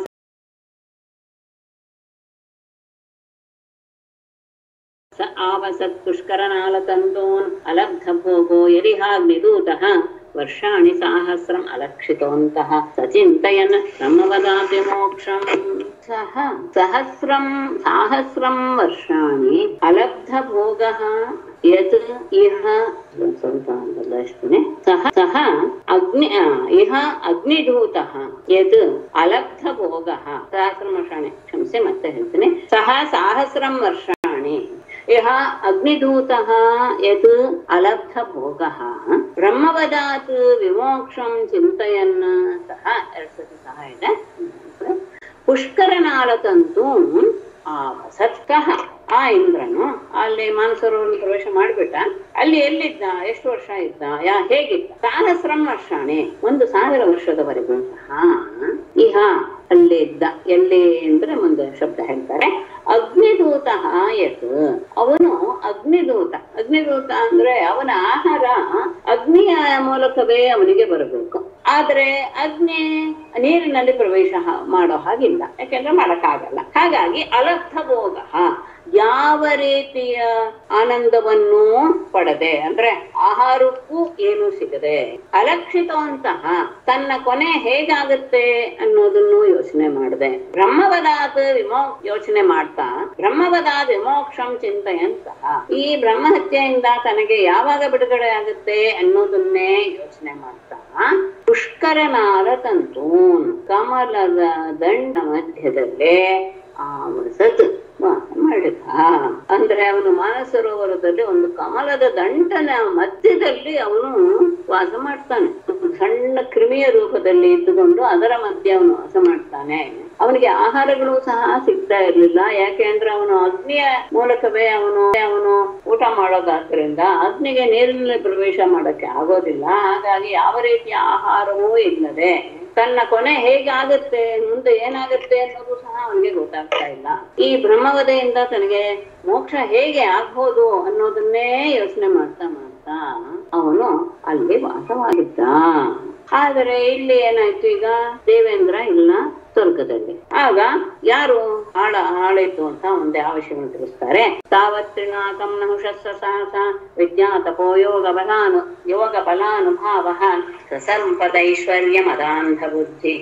ಸ ಆವಸತ್ ಪುಷ್ಕರನಾಲತಂತೋನ್ ಅಲಬ್ಧ ಭೋಗೋ ಯರಿಹಾಗ್ನಿದೂತಃ ವರ್ಷಾಣಿ ಸಾಹಸ್ರಂ ಅಲಕ್ಷಿತೋಂತಹ ಸಚಿಂತಯನ್ ಬ್ರಹ್ಮವದಾಪಿ ಮೋಕ್ಷಂ. ಸಹ ಸಹಸ್ರಂ ಸಾಹಸ್ರಂ ವರ್ಷಾಣಿ ಅಲಬ್ಧ ಭೋಗಃ ಯತ್ ಇಹ ಸ್ವಲ್ಪ ಬದಲಾಯಿಸ್ತೇನೆ. ಸಹ ಸಹ ಅಗ್ನಿ ಇಹ ಅಗ್ನಿಧೂತಃ ಯತ್ ಅಲಬ್ಧ ಭೋಗಃ ಸಹಸ್ರಂ ವರ್ಷಾಣಿ, ಕ್ಷಮಿಸಿ ಮತ್ತೆ ಹೇಳ್ತೇನೆ. ಸಹ ಸಾಹಸ್ರಂ ವರ್ಷಾಣಿ ಇಹ ಅಗ್ನಿಧೂತಃ ಯತ್ ಅಲಬ್ಧ ಭೋಗಃ ಬ್ರಹ್ಮವದಾತ್ ವಿಮೋಕ್ಷಂ ಚಿಂತಯನ್. ಸಹ ಎರಡ್ ಸತಿ ಸಹ ಇದೆ. ಪುಷ್ಕರನಾಲತಂತು ಆವಸತ್ತಃ, ಆ ಇಂದ್ರನು ಅಲ್ಲಿ ಮಾನಸರೋವರನ್ನು ಪ್ರವೇಶ ಮಾಡಿಬಿಟ್ಟ. ಅಲ್ಲಿ ಎಲ್ಲಿದ್ದ, ಎಷ್ಟು ವರ್ಷ ಇದ್ದ, ಯಾ ಹೇಗಿದ್ದ? ಸಹಸ್ರಂ ವರ್ಷಾಣಿ, ಒಂದು ಸಾವಿರ ವರ್ಷದವರೆಗೂ ಸಹ ಇಹ ಅಲ್ಲೇ ಇದ್ದ. ಎಲ್ಲಿ ಅಂದ್ರೆ ಮುಂದೆ ಶಬ್ದ ಹೇಳ್ತಾರೆ. ಅಗ್ನಿದೂತ ಯತ್, ಅವನು ಅಗ್ನಿದೂತ. ಅಗ್ನಿದೂತ ಅಂದ್ರೆ ಅವನ ಆಹಾರ ಅಗ್ನಿಯ ಮೂಲಕವೇ ಅವನಿಗೆ ಬರಬೇಕು. ಆದ್ರೆ ಅಗ್ನಿ ನೀರಿನಲ್ಲಿ ಪ್ರವೇಶ ಮಾಡೋ ಹಾಗಿಲ್ಲ, ಯಾಕೆಂದ್ರೆ ಮಾಡಕ್ಕಾಗಲ್ಲ. ಹಾಗಾಗಿ ಅಲಬ್ಧ ಭೋಗ, ಯಾವ ರೀತಿಯ ಆನಂದವನ್ನು ಪಡೆದೆ ಅಂದ್ರೆ ಆಹಾರಕ್ಕೂ ಏನು ಸಿಗದೆ, ಅಲಕ್ಷಿತವಂತಹ ತನ್ನ ಕೊನೆ ಹೇಗಾಗುತ್ತೆ ಅನ್ನೋದನ್ನು ಯೋಚನೆ ಮಾಡದೆ, ಬ್ರಹ್ಮವದಾತ್ ವಿಮೋ ಯೋಚನೆ ಮಾಡ್ತಾ ಬ್ರಹ್ಮವದಾತ್ ವಿಮೋಕ್ಷಂ ಚಿಂತೆಯಂತಹ, ಈ ಬ್ರಹ್ಮಹತ್ಯೆಯಿಂದ ತನಗೆ ಯಾವಾಗ ಬಿಡುಗಡೆ ಆಗುತ್ತೆ ಅನ್ನೋದನ್ನೇ ಯೋಚನೆ ಮಾಡ್ತಾ ಪುಷ್ಕರನಾದ ತಂತೂನ್, ಕಮಲದ ದಂಡ ಮಧ್ಯದಲ್ಲೇ ಆವಸತ್ ವಾಸ ಮಾಡಿದ. ಅಂದ್ರೆ ಅವನು ಮಾನಸರೋವರದಲ್ಲಿ ಒಂದು ಕಮಲದ ದಂಟನ ಮಧ್ಯದಲ್ಲಿ ಅವನು ವಾಸ ಮಾಡ್ತಾನೆ. ಸಣ್ಣ ಕ್ರಿಮಿಯ ರೂಪದಲ್ಲಿ ಇದ್ದುಕೊಂಡು ಅದರ ಮಧ್ಯೆ ಅವನು ವಾಸ ಮಾಡ್ತಾನೆ. ಅವನಿಗೆ ಆಹಾರಗಳು ಸಹ ಸಿಗ್ತಾ ಇರ್ಲಿಲ್ಲ, ಯಾಕೆ ಅಂದ್ರೆ ಅವನು ಅಗ್ನಿಯ ಮೂಲಕವೇ ಅವನು ಅವನು ಊಟ ಮಾಡೋದಾದ್ರಿಂದ ಅಗ್ನಿಗೆ ನೀರಿನಲ್ಲಿ ಪ್ರವೇಶ ಮಾಡಕ್ಕೆ ಆಗೋದಿಲ್ಲ. ಹಾಗಾಗಿ ಯಾವ ರೀತಿಯ ಆಹಾರವೂ ಇಲ್ಲದೆ ತನ್ನ ಕೊನೆ ಹೇಗಾಗುತ್ತೆ, ಮುಂದೆ ಏನಾಗುತ್ತೆ ಅನ್ನೋದು ಸಹ ಅವನಿಗೆ ಗೊತ್ತಾಗ್ತಾ ಇಲ್ಲ. ಈ ಬ್ರಹ್ಮವಧೆಯಿಂದ ತನಗೆ ಮೋಕ್ಷ ಹೇಗೆ ಆಗ್ಬೋದು ಅನ್ನೋದನ್ನೇ ಯೋಚನೆ ಮಾಡ್ತಾ ಮಾಡ್ತಾ ಅವನು ಅಲ್ಲಿ ವಾಸವಾಗಿದ್ದ. ಆದರೆ ಇಲ್ಲಿ ಏನಾಯ್ತು, ಈಗ ದೇವೇಂದ್ರ ಇಲ್ಲ ಸ್ವರ್ಗದಲ್ಲಿ. ಆಗ ಯಾರು ಆಳ ಆಳಿತು ಅಂತ ಒಂದೇ ಅವಶ್ಯವನ್ನು ತಿಳಿಸ್ತಾರೆ. ತಾವತ್ರಿನಾಕಂ ನಹುಷಸ್ಸ ಸಹಸ ವಿದ್ಯಾ ತಪೋ ಯೋಗ ಬಲಾನು ಯೋಗ ಬಲಾನುಭಾವ ಸಸಂಪದೈಶ್ವರ್ಯ ಮದಾಂಧ ಬುದ್ಧಿ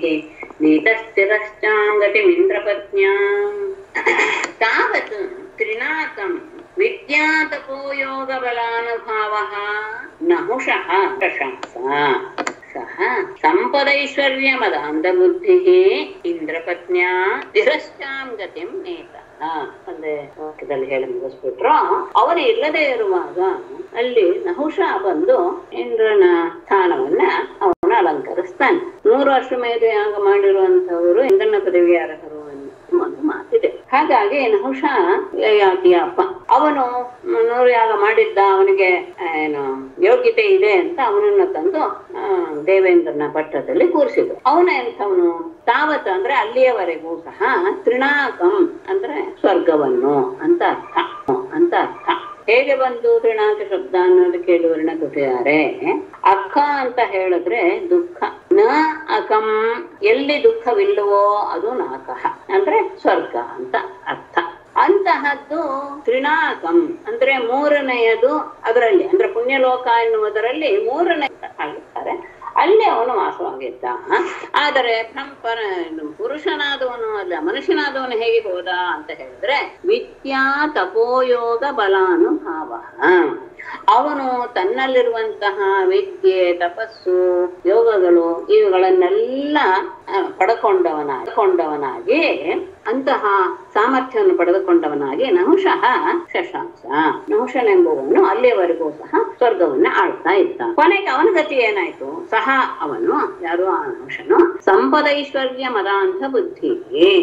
ನೀತಸ್ಥಿರಶ್ಚಾಂಗತಿಮಿಂದ್ರಪತ್ನ್ಯಾ. ತಾವತ್ ತ್ರಿನಾಕಂ ವಿದ್ಯಾ ತಪೋ ಯೋಗ ಬಲಾನುಭಾವ ನಹುಷಃ ಪ್ರಶಂಸ ಸಹ ಸಂಪದೈಶ್ವರ್ಯ ಮದಾಂಧ ಬುದ್ಧಿ ಇಂದ್ರಪತ್ನ್ಯಾ ತಿರಶ್ಚಾಂ ಗತಿಂ ನೇತಃ. ಅಂದ್ರೆ ವಾಕ್ಯದಲ್ಲಿ ಹೇಳಿ ಮುಗಿಸ್ಬಿಟ್ರು. ಅವನು ಇಲ್ಲದೆ ಇರುವಾಗ ಅಲ್ಲಿ ನಹುಷ ಬಂದು ಇಂದ್ರನ ಸ್ಥಾನವನ್ನ ಅವನು ಅಲಂಕರಿಸ್ತಾನೆ. ನೂರು ಅಶ್ವಮೇಧ ಯಾಗ ಮಾಡಿರುವಂತವರು ಇಂದ್ರನ ಪದವಿಗೆ ಅರ್ಹರು ಒಂದು ಮಾತಿದೆ. ಹಾಗಾಗಿ ನಹುಷ ಯಾತಿಯಪ್ಪ, ಅವನು ನೂರು ಯಾಗ ಮಾಡಿದ್ದ, ಅವನಿಗೆ ಏನು ಯೋಗ್ಯತೆ ಇದೆ ಅಂತ ಅವನನ್ನ ತಂದು ದೇವೇಂದ್ರನ ಪಟ್ಟದಲ್ಲಿ ಕೂರಿಸಿದ್ರು. ಅವನ ಎಂಥವನು? ತಾವತ್ ಅಂದ್ರೆ ಅಲ್ಲಿಯವರೆಗೂ ಸಹ, ತ್ರಿನಾಕಂ ಅಂದ್ರೆ ಸ್ವರ್ಗವನ್ನು ಅಂತ ಅರ್ಥ ಅಂತ ಅರ್ಥ. ಹೇಗೆ ಬಂದು ತ್ರಿನಾಕ ಶಬ್ದ ಅನ್ನೋದು ಕೇಳುವರ್ಣ ಕೊಟ್ಟಿದ್ದಾರೆ. ಅಕ್ಕ ಅಂತ ಹೇಳಿದ್ರೆ ದುಃಖ, ನ ಅಕಂ ಎಲ್ಲಿ ದುಃಖವಿಲ್ಲವೋ ಅದು ನಾಕಃ ಅಂದ್ರೆ ಸ್ವರ್ಗ ಅಂತ ಅರ್ಥ. ಅಂತಹದ್ದು ತ್ರಿನಾಕಂ ಅಂದ್ರೆ ಮೂರನೆಯದು, ಅದರಲ್ಲಿ ಅಂದ್ರೆ ಪುಣ್ಯಲೋಕ ಎನ್ನುವುದರಲ್ಲಿ ಮೂರನೇ ಆಗಿರ್ತಾರೆ. ಅಲ್ಲಿ ಅವನು ವಾಸವಾಗಿದ್ದ. ಆದರೆ ಪುರುಷನಾದವನು ಅಲ್ಲ, ಮನುಷ್ಯನಾದವನು ಹೇಗೆ ಹೋದ ಅಂತ ಹೇಳಿದ್ರೆ ವಿದ್ಯಾ ತಪೋಯೋಗ ಬಲಾನುಭಾವ. ಅವನು ತನ್ನಲ್ಲಿರುವಂತಹ ವಿದ್ಯೆ, ತಪಸ್ಸು, ಯೋಗಗಳು ಇವುಗಳನ್ನೆಲ್ಲ ಪಡ್ಕೊಂಡವನಾಗಿ ಕೊಂಡವನಾಗಿ ಅಂತಹ ಸಾಮರ್ಥ್ಯವನ್ನು ಪಡೆದುಕೊಂಡವನಾಗಿ ನಹುಷಃ ಶಶಾಂಸ, ನಹುಷನೆಂಬುವನು ಅಲ್ಲಿಯವರೆಗೂ ಸಹ ಸ್ವರ್ಗವನ್ನ ಆಳ್ತಾ ಇದ್ದ. ಕೊನೆಗೆ ಅವನ ಗತಿ ಏನಾಯ್ತು? ಸಹ ಅವನು, ಯಾರು ಆ ನಹುಷನು, ಸಂಪದೈಶ್ವರ್ಯ ಮದಾಂಧ ಬುದ್ಧಿ,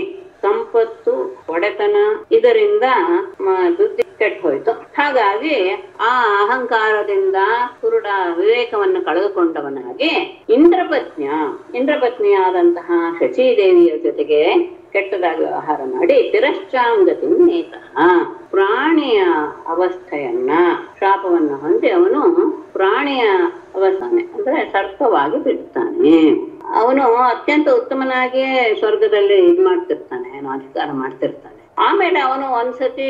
ಸಂಪತ್ತು, ಒಡೆತನ ಇದರಿಂದ ಬುದ್ಧಿ ಕೆಟ್ಟು ಹೋಯ್ತು. ಹಾಗಾಗಿ ಆ ಅಹಂಕಾರದಿಂದ ಕುರುಡ ವಿವೇಕವನ್ನು ಕಳೆದುಕೊಂಡವನಾಗಿ ಇಂದ್ರಪತ್ನಿಯ ಇಂದ್ರಪತ್ನಿಯಾದಂತಹ ಶಚೀದೇವಿಯ ಜೊತೆಗೆ ಕೆಟ್ಟದಾಗಿ ವ್ಯವಹಾರ ಮಾಡಿ ತಿರಶ್ಚಾಂಗತಿ ನೇತಃ, ಪ್ರಾಣಿಯ ಅವಸ್ಥೆಯನ್ನ ಶಾಪವನ್ನು ಹೊಂದಿ ಅವನು ಪ್ರಾಣಿಯ ಅವಸ್ಥಾನೆ ಅಂದ್ರೆ ಸರ್ಪವಾಗಿ ಬಿಡ್ತಾನೆ. ಅವನು ಅತ್ಯಂತ ಉತ್ತಮನಾಗಿ ಸ್ವರ್ಗದಲ್ಲಿ ಇದ್ ಮಾಡ್ತಿರ್ತಾನೆ, ಏನೋ ಅಧಿಕಾರ ಮಾಡ್ತಿರ್ತಾನೆ. ಆಮೇಲೆ ಅವನು ಒಂದ್ಸತಿ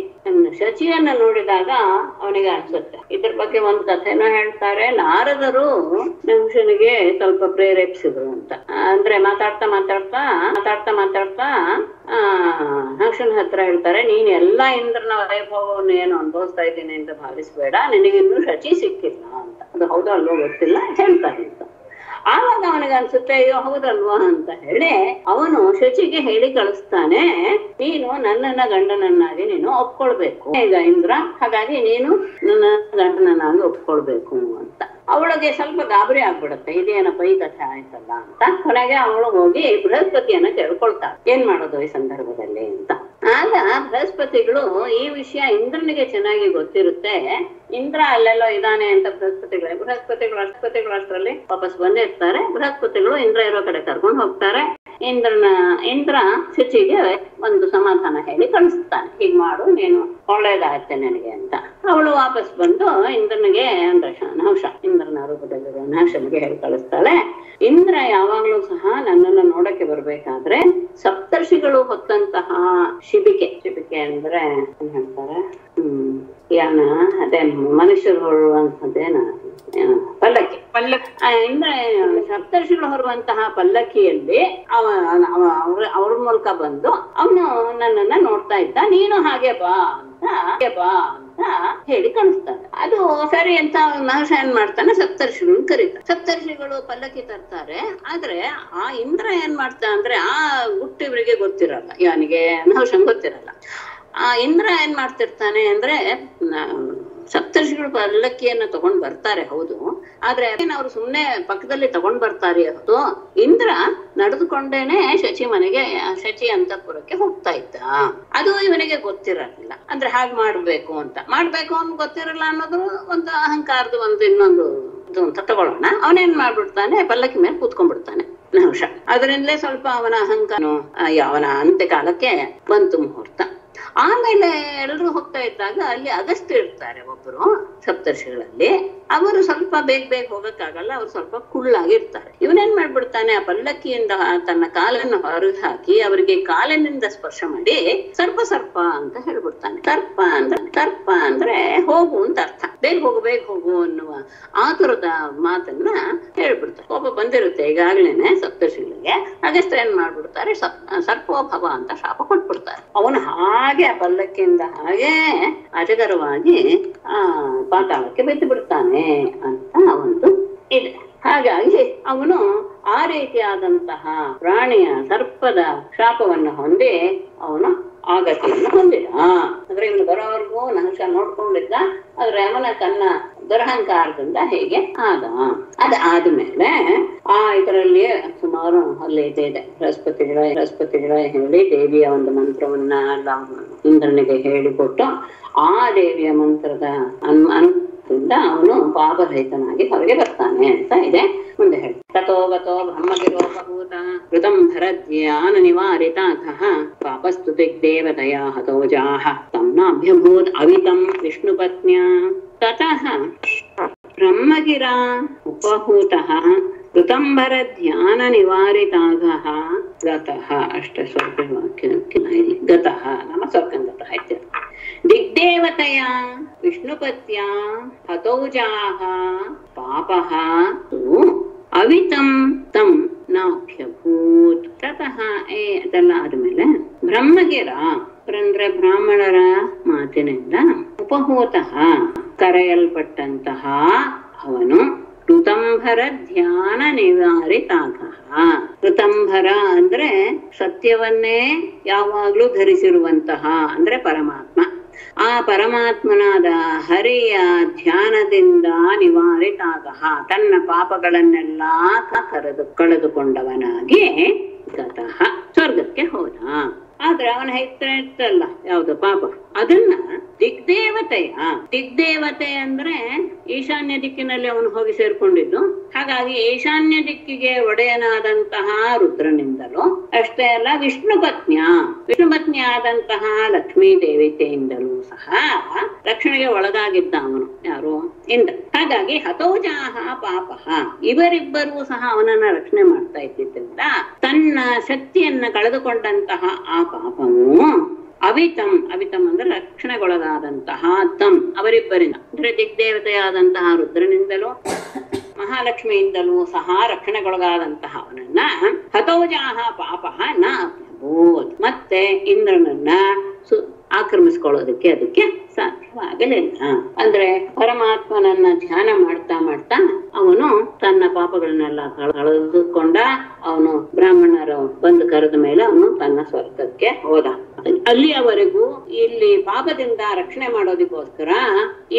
ಶಚಿಯನ್ನ ನೋಡಿದಾಗ ಅವನಿಗೆ ಅನ್ಸುತ್ತೆ. ಇದ್ರ ಬಗ್ಗೆ ಒಂದ್ ಕಥೆನೂ ಹೇಳ್ತಾರೆ. ನಾರದರು ನಹುಷನಿಗೆ ಸ್ವಲ್ಪ ಪ್ರೇರೇಪಿಸಿದ್ರು ಅಂತ. ಅಂದ್ರೆ ಮಾತಾಡ್ತಾ ಮಾತಾಡ್ತಾ ಮಾತಾಡ್ತಾ ಮಾತಾಡ್ತಾ ಆ ನಹುಷನ ಹತ್ರ ಹೇಳ್ತಾರೆ, ನೀನ್ ಎಲ್ಲಾ ಇಂದ್ರನ ವೈಭವವನ್ನು ಏನು ಅನುಭವಿಸ್ತಾ ಇದ್ದೀನಿ ಅಂತ ಭಾವಿಸ್ಬೇಡ, ನಿನಗಿನ್ನೂ ಶಚಿ ಸಿಕ್ಕಿಲ್ಲ ಅಂತ. ಅದು ಹೌದಾ ಅಲ್ವೋ ಗೊತ್ತಿಲ್ಲ, ಹೇಳ್ತಾರೆ ಅಂತ. ಆವಾಗ ಅವನಿಗೆ ಅನ್ಸುತ್ತೆ, ಅಯ್ಯೋ ಹೌದಲ್ವಾ ಅಂತ ಹೇಳಿ ಅವನು ಶಚಿಗೆ ಹೇಳಿ ಕಳಿಸ್ತಾನೆ, ನೀನು ನನ್ನನ್ನ ಗಂಡನನ್ನಾಗಿ ನೀನು ಒಪ್ಕೊಳ್ಬೇಕು ಈಗ ಇಂದ್ರ, ಹಾಗಾಗಿ ನೀನು ನನ್ನ ಗಂಡನನ್ನಾಗಿ ಒಪ್ಕೊಳ್ಬೇಕು ಅಂತ. ಅವಳಿಗೆ ಸ್ವಲ್ಪ ಗಾಬರಿ ಆಗ್ಬಿಡುತ್ತೆ, ಇದೇನಪ್ಪ ಈ ಕಥೆ ಆಯ್ತಲ್ಲ ಅಂತ. ಕೊನೆಗೆ ಅವಳು ಹೋಗಿ ಬೃಹಸ್ಪತಿಯನ್ನ ಕೇಳ್ಕೊಳ್ತಾಳೆ, ಏನ್ ಮಾಡೋದು ಈ ಸಂದರ್ಭದಲ್ಲಿ ಅಂತ. ಆಗ ಬೃಹಸ್ಪತಿಗಳು ಈ ವಿಷಯ ಇಂದ್ರನಿಗೆ ಚೆನ್ನಾಗಿ ಗೊತ್ತಿರುತ್ತೆ. ಇಂದ್ರ ಅಲ್ಲೆಲ್ಲೋ ಇದ್ದಾನೆ ಅಂತ ಬೃಹಸ್ಪತಿಗಳೇ ಬೃಹಸ್ಪತಿಗಳು ಅಷ್ಟಪತಿಗಳು ಅಷ್ಟರಲ್ಲಿ ವಾಪಸ್ ಬಂದಿರ್ತಾರೆ. ಬೃಹಸ್ಪತಿಗಳು ಇಂದ್ರ ಇರೋ ಕಡೆ ಕರ್ಕೊಂಡು ಹೋಗ್ತಾರೆ. ಇಂದ್ರನ ಇಂದ್ರ ಶಚಿಗೆ ಒಂದು ಸಮಾಧಾನ ಹೇಳಿ ಕಳಿಸ್ತಾನೆ, ಹೀಗ್ ಮಾಡು, ನೀನು ಒಳ್ಳೇದಾಗುತ್ತೆ ನನಗೆ ಅಂತ. ಅವಳು ವಾಪಸ್ ಬಂದು ಇಂದ್ರನಿಗೆ ಅಂದ್ರೆ ನಹುಷ ಇಂದ್ರನ ರೂಪದಲ್ಲಿರುವ ನಹುಷನಿಗೆ ಹೇಳಿ ಕಳಿಸ್ತಾಳೆ, ಇಂದ್ರ ಯಾವಾಗ್ಲೂ ಸಹ ನನ್ನನ್ನು ನೋಡಕ್ಕೆ ಬರ್ಬೇಕಾದ್ರೆ ಸಪ್ತರ್ಷಿಗಳು ಹೊತ್ತಂತಹ ಶಿಬಿಕೆ, ಶಿಬಿಕೆ ಅಂದ್ರೆ ಏನ್ ಹೇಳ್ತಾರೆ, ಹ್ಮ್ ಯಾನ ಅದೇ ಮನುಷ್ಯರು ಹೊರುವಂತದ್ದೇನ ಪಲ್ಲಕ್ಕಿ ಪಲ್ಲಕ್ಕಿ ಅಂದ್ರೆ ಸಪ್ತರ್ಷಿಗಳು ಹೊರುವಂತಹ ಪಲ್ಲಕ್ಕಿಯಲ್ಲಿ ಅವ ಅವ್ರ ಮೂಲಕ ಬಂದು ಅವನು ನನ್ನನ್ನ ನೋಡ್ತಾ ಇದ್ದ, ನೀನು ಹಾಗೆ ಬಾ ಅಂತ ಹಾಗೆ ಬಾ ಅಂತ ಹೇಳಿ ಕಳಿಸ್ತಾನೆ. ಅದು ಸರಿ ಅಂತ ನಹುಷ ಏನ್ ಮಾಡ್ತಾನೆ, ಸಪ್ತರ್ಷಿಗಳು ಕರೀತಾರೆ. ಸಪ್ತರ್ಷಿಗಳು ಪಲ್ಲಕ್ಕಿ ತರ್ತಾರೆ. ಆದ್ರೆ ಆ ಇಂದ್ರ ಏನ್ ಮಾಡ್ತಾ ಅಂದ್ರೆ ಆ ಗುಟ್ಟು ಇವರಿಗೆ ಗೊತ್ತಿರಲ್ಲ, ಯಾನಿಗೆ ನಹುಷನ್ ಗೊತ್ತಿರಲ್ಲ. ಆ ಇಂದ್ರ ಏನ್ ಮಾಡ್ತಿರ್ತಾನೆ ಅಂದ್ರೆ ಸಪ್ತರ್ಷಿಗಳು ಪಲ್ಲಕ್ಕಿಯನ್ನ ತಗೊಂಡ್ ಬರ್ತಾರೆ ಹೌದು, ಆದ್ರೆ ಅವ್ರು ಸುಮ್ನೆ ಪಕ್ಕದಲ್ಲಿ ತಗೊಂಡ್ ಬರ್ತಾರೆ ಹೊತ್ತು ಇಂದ್ರ ನಡೆದುಕೊಂಡೇನೆ ಶಚಿ ಮನೆಗೆ ಶಚಿ ಅಂತಃಪುರಕ್ಕೆ ಹೋಗ್ತಾ ಇದ್ದ. ಅದು ಇವನಿಗೆ ಗೊತ್ತಿರಲಿಲ್ಲ. ಅಂದ್ರೆ ಹಾಗೆ ಮಾಡ್ಬೇಕು ಅಂತ ಮಾಡ್ಬೇಕು ಅಂತ ಗೊತ್ತಿರಲ್ಲ ಅನ್ನೋದು ಒಂದು ಅಹಂಕಾರದ ಒಂದು ಇನ್ನೊಂದು ಇದು ಅಂತ ತಗೊಳ್ಳೋಣ. ಅವನೇನ್ ಮಾಡ್ಬಿಡ್ತಾನೆ, ಪಲ್ಲಕ್ಕಿ ಮೇಲೆ ಕೂತ್ಕೊಂಡ್ಬಿಡ್ತಾನೆ ನಹುಷ. ಅದರಿಂದಲೇ ಸ್ವಲ್ಪ ಅವನ ಅಹಂಕಾರ ಅವನ ಅಂತ್ಯಕಾಲಕ್ಕೆ ಬಂತು ಮುಹೂರ್ತ. ಆಮೇಲೆ ಎಲ್ಲರೂ ಹೋಗ್ತಾ ಇದ್ದಾಗ ಅಲ್ಲಿ ಅಗಸ್ತ್ಯ ಇರ್ತಾರೆ ಒಬ್ಬರು ಸಪ್ತರ್ಷಿಗಳಲ್ಲಿ. ಅವರು ಸ್ವಲ್ಪ ಬೇಗ ಬೇಗ ಹೋಗಕ್ಕಾಗಲ್ಲ, ಅವ್ರು ಸ್ವಲ್ಪ ಕುಳ್ಳಾಗಿರ್ತಾರೆ. ಇವನೇನ್ ಮಾಡ್ಬಿಡ್ತಾನೆ, ಆ ಪಲ್ಲಕ್ಕಿಯಿಂದ ತನ್ನ ಕಾಲನ್ನು ಹೊರಗೆ ಹಾಕಿ ಅವರಿಗೆ ಕಾಲಿನಿಂದ ಸ್ಪರ್ಶ ಮಾಡಿ ಸರ್ಪ ಸರ್ಪ ಅಂತ ಹೇಳ್ಬಿಡ್ತಾನೆ. ಸರ್ಪ ಅಂದ್ರೆ ಸರ್ಪ ಅಂದ್ರೆ ಹೋಗು ಅಂತ ಅರ್ಥ, ಬೇಗ ಹೋಗು ಬೇಗ ಹೋಗು ಅನ್ನುವ ಆತುರದ ಮಾತನ್ನ ಹೇಳ್ಬಿಡ್ತಾರೆ. ಕೋಪ ಬಂದಿರುತ್ತೆ ಈಗಾಗ್ಲೇನೆ ಸಪ್ತರ್ಷಿಗಳಿಗೆ. ಅಗಸ್ತ್ಯ ಏನ್ ಮಾಡ್ಬಿಡ್ತಾರೆ, ಸರ್ಪೋಭವ ಅಂತ ಶಾಪ ಕೊಟ್ಬಿಡ್ತಾರೆ. ಅವನು ಹಾಗೆ ಆ ಪಲ್ಲಕ್ಕಿಯಿಂದ ಹಾಗೆ ಅಜಗರವಾಗಿ ಆ ಪಾತಾಳಕ್ಕೆ ಬಿದ್ದು ಬಿಡ್ತಾನೆ ಅಂತ ಒಂದು ಇದೆ. ಹಾಗಾಗಿ ಅವನು ಆ ರೀತಿಯಾದಂತಹ ಪ್ರಾಣಿಯ ಸರ್ಪದ ಶಾಪವನ್ನು ಹೊಂದಿ ಅವನು ಆಗತಿಯನ್ನು ಹೊಂದಿದ. ಅಂದ್ರೆ ಇವನು ಬರೋವರೆಗೂ ನಹುಷ ನೋಡ್ಕೊಂಡಿದ್ದ, ಆದ್ರೆ ಅವನ ತನ್ನ ದುರಹಂಕಾರದಿಂದ ಹೇಗೆ ಆದ. ಅದ ಆದ್ಮೇಲೆ ಆ ಇದರಲ್ಲಿ ಸುಮಾರು ಅಲ್ಲಿ ಇದೆ ಬೃಹಸ್ಪತಿಗಳ ಬೃಹಸ್ಪತಿಗಳ ಹೇಳಿ ದೇವಿಯ ಒಂದು ಮಂತ್ರವನ್ನ ಎಲ್ಲ ಇಂದ್ರನಿಗೆ ಹೇಳಿಕೊಟ್ಟು ಆ ದೇವಿಯ ಮಂತ್ರದ ಅನ್ ಅನುದಿಂದ ಅವನು ಪಾಪರಹಿತನಾಗಿ ಹೊರಗೆ ಬರ್ತಾನೆ ಅಂತ ಇದೆ. ಮುಂದೆ ಹೇಳಿ, ತಥೋ ಗತೋ ಬ್ರಹ್ಮಗಿರೋಪಭೂತ ಕೃತಂ ಭರದ್ಯಾನ ನಿವಾರಿತಾಥಃ ಪಾಪಸ್ತು ದಿಗ್ದೇವತಯಾ ಹತೋಜಾಃ ತಂ ನಾಭ್ಯಭೂತ್ ಅವಿತಂ ವಿಷ್ಣುಪತ್ನ್ಯಾ ತತಃ ಬ್ರಹ್ಮಗಿರಾ ಉಪಹೂತಃ ಕೃತಂಬರ ಧ್ಯಾನ ನಿವಾರಿತಾಘಃ ಗತಃ. ಅಷ್ಟೇ ಸ್ವಲ್ಪ ವಾಕ್ಯ ಗತಃ ನಮ್ಮ ಸ್ವರ್ಗಂಗತಃ ಇತ್ಯರ್ಥ. ದಿಗ್ದೇವತೆಯ ವಿಷ್ಣುಪತ್ಯ ಹತೌಜಾಃ ಪಾಪಃ ತು ಅವಿತಂ ತಂ ನಾಭ್ಯಭೂತ್ ತತಃ. ಏ ಅದೆಲ್ಲ ಆದ್ಮೇಲೆ ಬ್ರಹ್ಮಗಿರ ಅಂದ್ರೆ ಬ್ರಾಹ್ಮಣರ ಮಾತಿನಿಂದ ಉಪಹೂತಃ ಕರೆಯಲ್ಪಟ್ಟಂತಹ ಅವನು ಋತಂಭರ ಧ್ಯಾನ ನಿವಾರಿತಾಗ. ಋತಂಭರ ಅಂದ್ರೆ ಸತ್ಯವನ್ನೇ ಯಾವಾಗ್ಲೂ ಧರಿಸಿರುವಂತಹ ಅಂದ್ರೆ ಪರಮಾತ್ಮ. ಆ ಪರಮಾತ್ಮನಾದ ಹರಿಯ ಧ್ಯಾನದಿಂದ ನಿವಾರಿತಾಗ ತನ್ನ ಪಾಪಗಳನ್ನೆಲ್ಲ ಕರೆದು ಕಳೆದುಕೊಂಡವನಾಗಿ ಗತಃ ಸ್ವರ್ಗಕ್ಕೆ ಹೋದ. ಆದ್ರೆ ಅವನ ಹೆಸರು ಇತ್ತಲ್ಲ ಯಾವ್ದು ಪಾಪ, ಅದನ್ನ ದಿಗ್ದೇವತೆಯ ದಿಗ್ದೇವತೆ ಅಂದ್ರೆ ಈಶಾನ್ಯ ದಿಕ್ಕಿನಲ್ಲಿ ಅವನು ಹೋಗಿ ಸೇರ್ಕೊಂಡಿದ್ದು. ಹಾಗಾಗಿ ಈಶಾನ್ಯ ದಿಕ್ಕಿಗೆ ಒಡೆಯನಾದಂತಹ ರುದ್ರನಿಂದಲೂ ಅಷ್ಟೇ ಅಲ್ಲ, ವಿಷ್ಣು ಪತ್ನಿಯ ವಿಷ್ಣು ಪತ್ನಿ ಆದಂತಹ ಲಕ್ಷ್ಮೀ ದೇವತೆಯಿಂದಲೂ ಸಹ ರಕ್ಷಣೆಗೆ ಒಳಗಾಗಿದ್ದ ಅವನು ಯಾರು ಇಂದ್ರ. ಹಾಗಾಗಿ ಹತೋಜಾಹ ಪಾಪ ಇವರಿಬ್ಬರೂ ಸಹ ಅವನನ್ನ ರಕ್ಷಣೆ ಮಾಡ್ತಾ ಇದ್ದಿದ್ದರಿಂದ ತನ್ನ ಶಕ್ತಿಯನ್ನ ಕಳೆದುಕೊಂಡಂತಹ ಆ ಪಾಪವು ಅವಿತಂ ಅವಿತಂ ಅಂದ್ರೆ ರಕ್ಷಣೆಗೊಳಗಾದಂತಹ ತಂ ಅವರಿಬ್ಬರಿಂದ ಅಂದ್ರೆ ದಿಗ್ದೇವತೆಯಾದಂತಹ ರುದ್ರನಿಂದಲೂ ಮಹಾಲಕ್ಷ್ಮಿಯಿಂದಲೂ ಸಹ ರಕ್ಷಣೆಗೊಳಗಾದಂತಹ ಅವನನ್ನ ಹತೋಜಾಹ ಪಾಪ ನ ಅಭ್ಯಭೂತ್ ಮತ್ತೆ ಇಂದ್ರನನ್ನ ಸು ಆಕ್ರಮಿಸ್ಕೊಳ್ಳೋದಕ್ಕೆ ಅದಕ್ಕೆ ಸಾಧ್ಯವಾಗಲಿಲ್ಲ. ಅಂದ್ರೆ ಪರಮಾತ್ಮನನ್ನ ಧ್ಯಾನ ಮಾಡ್ತಾ ಮಾಡ್ತಾ ಅವನು ತನ್ನ ಪಾಪಗಳನ್ನೆಲ್ಲ ಕಳೆದುಕೊಂಡ. ಅವನು ಬ್ರಾಹ್ಮಣರು ಬಂದು ಕರೆದ ಮೇಲೆ ಅವನು ತನ್ನ ಸ್ವರ್ಗಕ್ಕೆ ಹೋದ. ಅಲ್ಲಿಯವರೆಗೂ ಇಲ್ಲಿ ಪಾಪದಿಂದ ರಕ್ಷಣೆ ಮಾಡೋದಕ್ಕೋಸ್ಕರ ಈ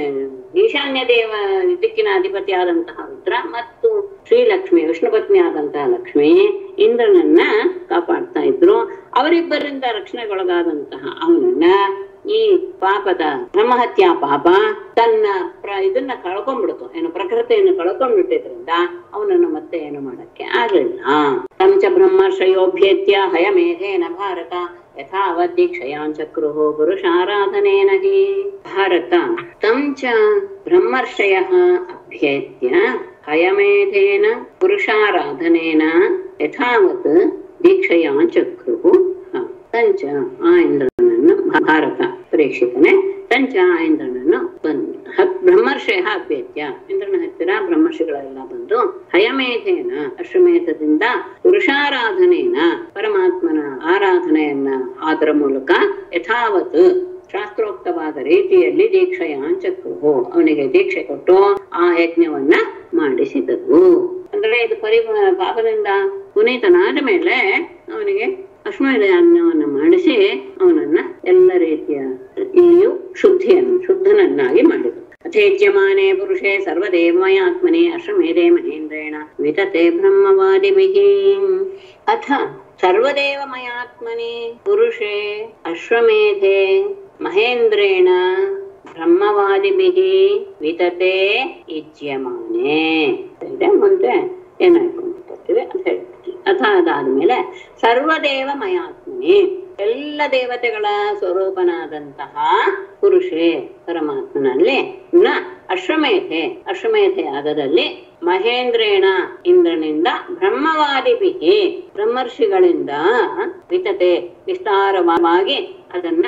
ಈಶಾನ್ಯ ದೇವ ದಿಕ್ಕಿನ ಅಧಿಪತಿ ಆದಂತಹ ರುದ್ರ ಮತ್ತು ಶ್ರೀಲಕ್ಷ್ಮಿ ವಿಷ್ಣು ಪತ್ನಿ ಆದಂತಹ ಲಕ್ಷ್ಮಿ ಇಂದ್ರನನ್ನ ಕಾಪಾಡ್ತಾ ಇದ್ರು. ಅವರಿಬ್ಬರಿಂದ ರಕ್ಷಣೆಗೊಳಗಾದಂತಹ ಅವನನ್ನ ಈ ಪಾಪದ ಬ್ರಹ್ಮಹತ್ಯಾ ಪಾಪ ತನ್ನ ಪ್ರ ಇದನ್ನ ಕಳ್ಕೊಂಡ್ಬಿಡ್ತು, ಏನು ಪ್ರಕೃತಿಯನ್ನು ಕಳ್ಕೊಂಡ್ಬಿಟ್ಟಿದ್ರಿಂದ ಅವನನ್ನು ಮತ್ತೆ ಏನು ಮಾಡಕ್ಕೆ ಆಗಲಿಲ್ಲ. ತಂಚ ಬ್ರಹ್ಮರ್ಷಯೋಭ್ಯೇತ್ಯ ಹಯಮೇಧೇನ ಭಾರತ ಯಥಾವತ್ ದೀಕ್ಷಯಾಂಚಕ್ರುಹು ಪುರುಷಾರಾಧನೇನ ಹಿ. ಭಾರತ ತಂಚ ಬ್ರಹ್ಮರ್ಷಯ ಅಭ್ಯೇತ್ಯ ಹಯಮೇಧೇನ ಪುರುಷಾರಾಧನೇನ ಯಥಾವತ್ ದೀಕ್ಷಯಾಂಚಕ್ರುಹು. ತಂಚ ಆ ಇಂದ್ರನನ್ನು ಭಾರತ ಪ್ರೇಕ್ಷಿತನೆ ತಂಚ ಆ ಇಂದ್ರನನ್ನು ಬಂದು ಬ್ರಹ್ಮರ್ಷಯ ಅಭ್ಯೇತ್ಯ ಇಂದ್ರನ ಹತ್ತಿರ ಬ್ರಹ್ಮರ್ಷಿಗಳೆಲ್ಲ ಬಂದು ಹಯಮೇಧೇನ ಅಶ್ವಮೇಧದಿಂದ ಪುರುಷಾರಾಧನೇನ ಪರಮಾತ್ಮನ ಆರಾಧನೆಯನ್ನ ಅದರ ಮೂಲಕ ಯಥಾವತ್ ಶಾಸ್ತ್ರೋಕ್ತವಾದ ರೀತಿಯಲ್ಲಿ ದೀಕ್ಷೆಯಾಂಚಕ್ರುಹು ಅವನಿಗೆ ದೀಕ್ಷೆ ಕೊಟ್ಟು ಆ ಯಜ್ಞವನ್ನ ಮಾಡಿಸಿದರು. ಅಂದ್ರೆ ಇದು ಪರಿ ಪಾಪದಿಂದ ಪುನೀತನಾದ ಮೇಲೆ ಅವನಿಗೆ ಅಶ್ವಮೇಧ ಯಜ್ಞವನ್ನು ಮಾಡಿಸಿ ಅವನನ್ನ ಎಲ್ಲ ರೀತಿಯ ಇಲ್ಲಿಯೂ ಶುದ್ಧಿಯನ್ನು ಶುದ್ಧನನ್ನಾಗಿ ಮಾಡಿದರು. ಅಥೇಜ್ಯಮಾನೇ ಪುರುಷೇ ಸರ್ವದೇವಮಯಾತ್ಮನೇ ಅಶ್ವಮೇಧೇ ಮಹೇಂದ್ರೇಣ ವಿತತೆ ಬ್ರಹ್ಮವಾದಿಭಿಃ. ಅಥ ಸರ್ವದೇವಮಯಾತ್ಮನೇ ಪುರುಷೇ ಅಶ್ವಮೇಧೇ ಮಹೇಂದ್ರೇಣ ಬ್ರಹ್ಮವಾದಿಭಿಃ ವಿತತೆ ಇಜ್ಯಮಾನೇ. ಮುಂದೆ ಏನಾಯ್ತು ಅಂತ ಹೇಳ್ತೀವಿ. ಅಥ ಅದಾದ್ಮೇಲೆ ಸರ್ವದೇವ ಮಯಾತ್ಮನೇ ಎಲ್ಲ ದೇವತೆಗಳ ಸ್ವರೂಪನಾದಂತಹ ಪುರುಷೇ ಪರಮಾತ್ಮನಲ್ಲಿ ನ ಅಶ್ವಮೇಧೆ ಅಶ್ವಮೇಧೆ ಯಾಗದಲ್ಲಿ ಮಹೇಂದ್ರೇಣ ಇಂದ್ರನಿಂದ ಬ್ರಹ್ಮವಾದಿಭಿಹಿ ಬ್ರಹ್ಮರ್ಷಿಗಳಿಂದ ವಿತತೆ ವಿಸ್ತಾರವಾಗಿ ಅದನ್ನ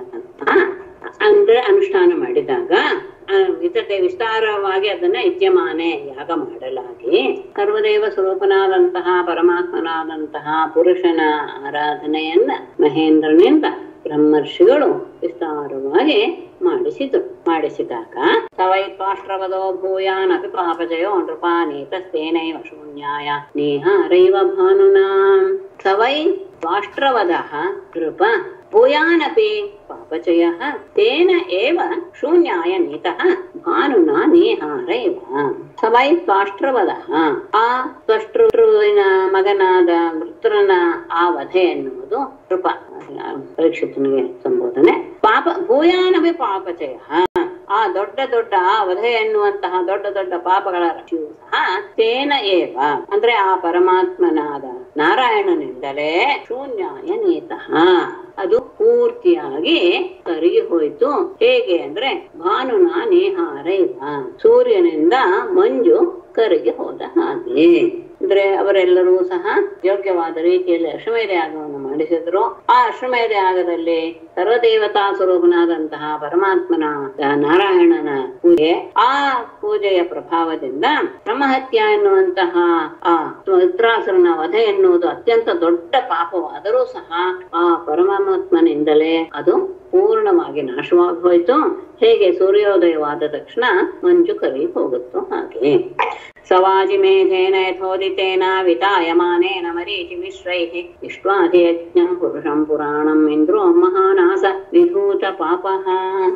ಅಂದ್ರೆ ಅನುಷ್ಠಾನ ಮಾಡಿದಾಗ ವಿತತೆ ವಿಸ್ತಾರವಾಗಿ ಅದನ್ನ ಯಜ್ಞಮಾನೆ ಯಾಗ ಮಾಡಲಾಗಿ ಸರ್ವದೇವ ಸ್ವರೂಪನಾದಂತಹ ಪರಮಾತ್ಮನಾದಂತಹ ಪುರುಷನ ಆರಾಧನೆಯನ್ನ ಮಹೇಂದ್ರನಿಂದ ಬ್ರಹ್ಮರ್ಷಿಗಳು ವಿಸ್ತಾರವಾಗಿ ಮಾಡಿಸಿದ್ರು. ಮಾಡಿಸಿದಾಗ ಸವೈ ತ್ವಾಷ್ಟ್ರವದೋ ಭೂಯಾನ್ ಅಪಿ ಪಾಪಜಯೋ ನೃಪಾನೀತಸ್ತೇನೈವ ಶೂನ್ಯಾಯ ನೇಹಾರೈವ ಭಾನುನಾ. ಸವೈ ತ್ವಾಷ್ಟ್ರವದಃ ನೃಪ ಭೂಯಾನಪಿ ಪಾಪಚಯಃ ತೇನ ಏವ ಶೂನ್ಯಾಯ ನೀತಃ ಭಾನುನಾ ನೇಹಾರೈವ. ಸವೈ ತ್ವಾಷ್ಟ್ರವದಃ ಆ ತ್ವಷ್ಟೃವಿನ ಮಗನಾದ ವೃತ್ರನ ಆ ವಧೆ ಎನ್ನುವುದು ನೃಪ ಪರೀಕ್ಷಿತನಿಗೆ ಸಂಬೋಧನೆ. ಪಾಪ ಭೂಯಾನಪಿ ಪಾಪಚಯ ಆ ದೊಡ್ಡ ದೊಡ್ಡ ವಧೆ ಎನ್ನುವಂತಹ ದೊಡ್ಡ ದೊಡ್ಡ ಪಾಪಗಳ ರಕ್ಷಿಯೂ ಸಹ ತೇನ ಏವ ಅಂದ್ರೆ ಆ ಪರಮಾತ್ಮನಾದ ನಾರಾಯಣನಿಂದಲೇ ಶೂನ್ಯಾಯ ನೇತಃ ಅದು ಪೂರ್ತಿಯಾಗಿ ಕರಗಿ ಹೋಯ್ತು. ಹೇಗೆ ಅಂದ್ರೆ ಭಾನುನ ನೇಹಾರೈವ ಸೂರ್ಯನಿಂದ ಮಂಜು ಕರಗಿ ಹೋದ ಹಾಗೆ. ಅಂದ್ರೆ ಅವರೆಲ್ಲರೂ ಸಹ ಯೋಗ್ಯವಾದ ರೀತಿಯಲ್ಲಿ ಅಶ್ವಮೇಧ ಯಾಗವನ್ನು ಮಾಡಿಸಿದ್ರು. ಆ ಅಶ್ವಮೇಧ ಯಾಗದಲ್ಲಿ ಸರ್ವದೇವತಾ ಸ್ವರೂಪನಾದಂತಹ ಪರಮಾತ್ಮನ ನಾರಾಯಣನ ಪೂಜೆ, ಆ ಪೂಜೆಯ ಪ್ರಭಾವದಿಂದ ಬ್ರಹ್ಮಹತ್ಯ ಎನ್ನುವಂತಹ ಆ ವೃತ್ರಾಸುರನ ವಧೆ ಎನ್ನುವುದು ಅತ್ಯಂತ ದೊಡ್ಡ ಪಾಪವಾದರೂ ಸಹ ಆ ಪರಮಾತ್ಮನಿಂದಲೇ ಅದು ಪೂರ್ಣವಾಗಿ ನಾಶವಾಗಿ ಹೋಯ್ತು. ಹೇಗೆ ಸೂರ್ಯೋದಯವಾದ ತಕ್ಷಣ ಮಂಜು ಕವಿ ಹೋಗುತ್ತೋ ಹಾಗೆ. ಸವಾಜಿಮೇಧೇನ ಯಥೋದಿತೇನ ವಿತಾಯಮಾನೇನ ಮರೀಚಿ ಮಿಶ್ರೈಃ ಇಷ್ಟ್ವಾಧಿಯಜ್ಞಂ ಪುರುಷಂ ಪುರಾಣಂ ಇಂದ್ರೋ ಮಹಾನಾಸ ವಿಧೂತ ಪಾಪಃ.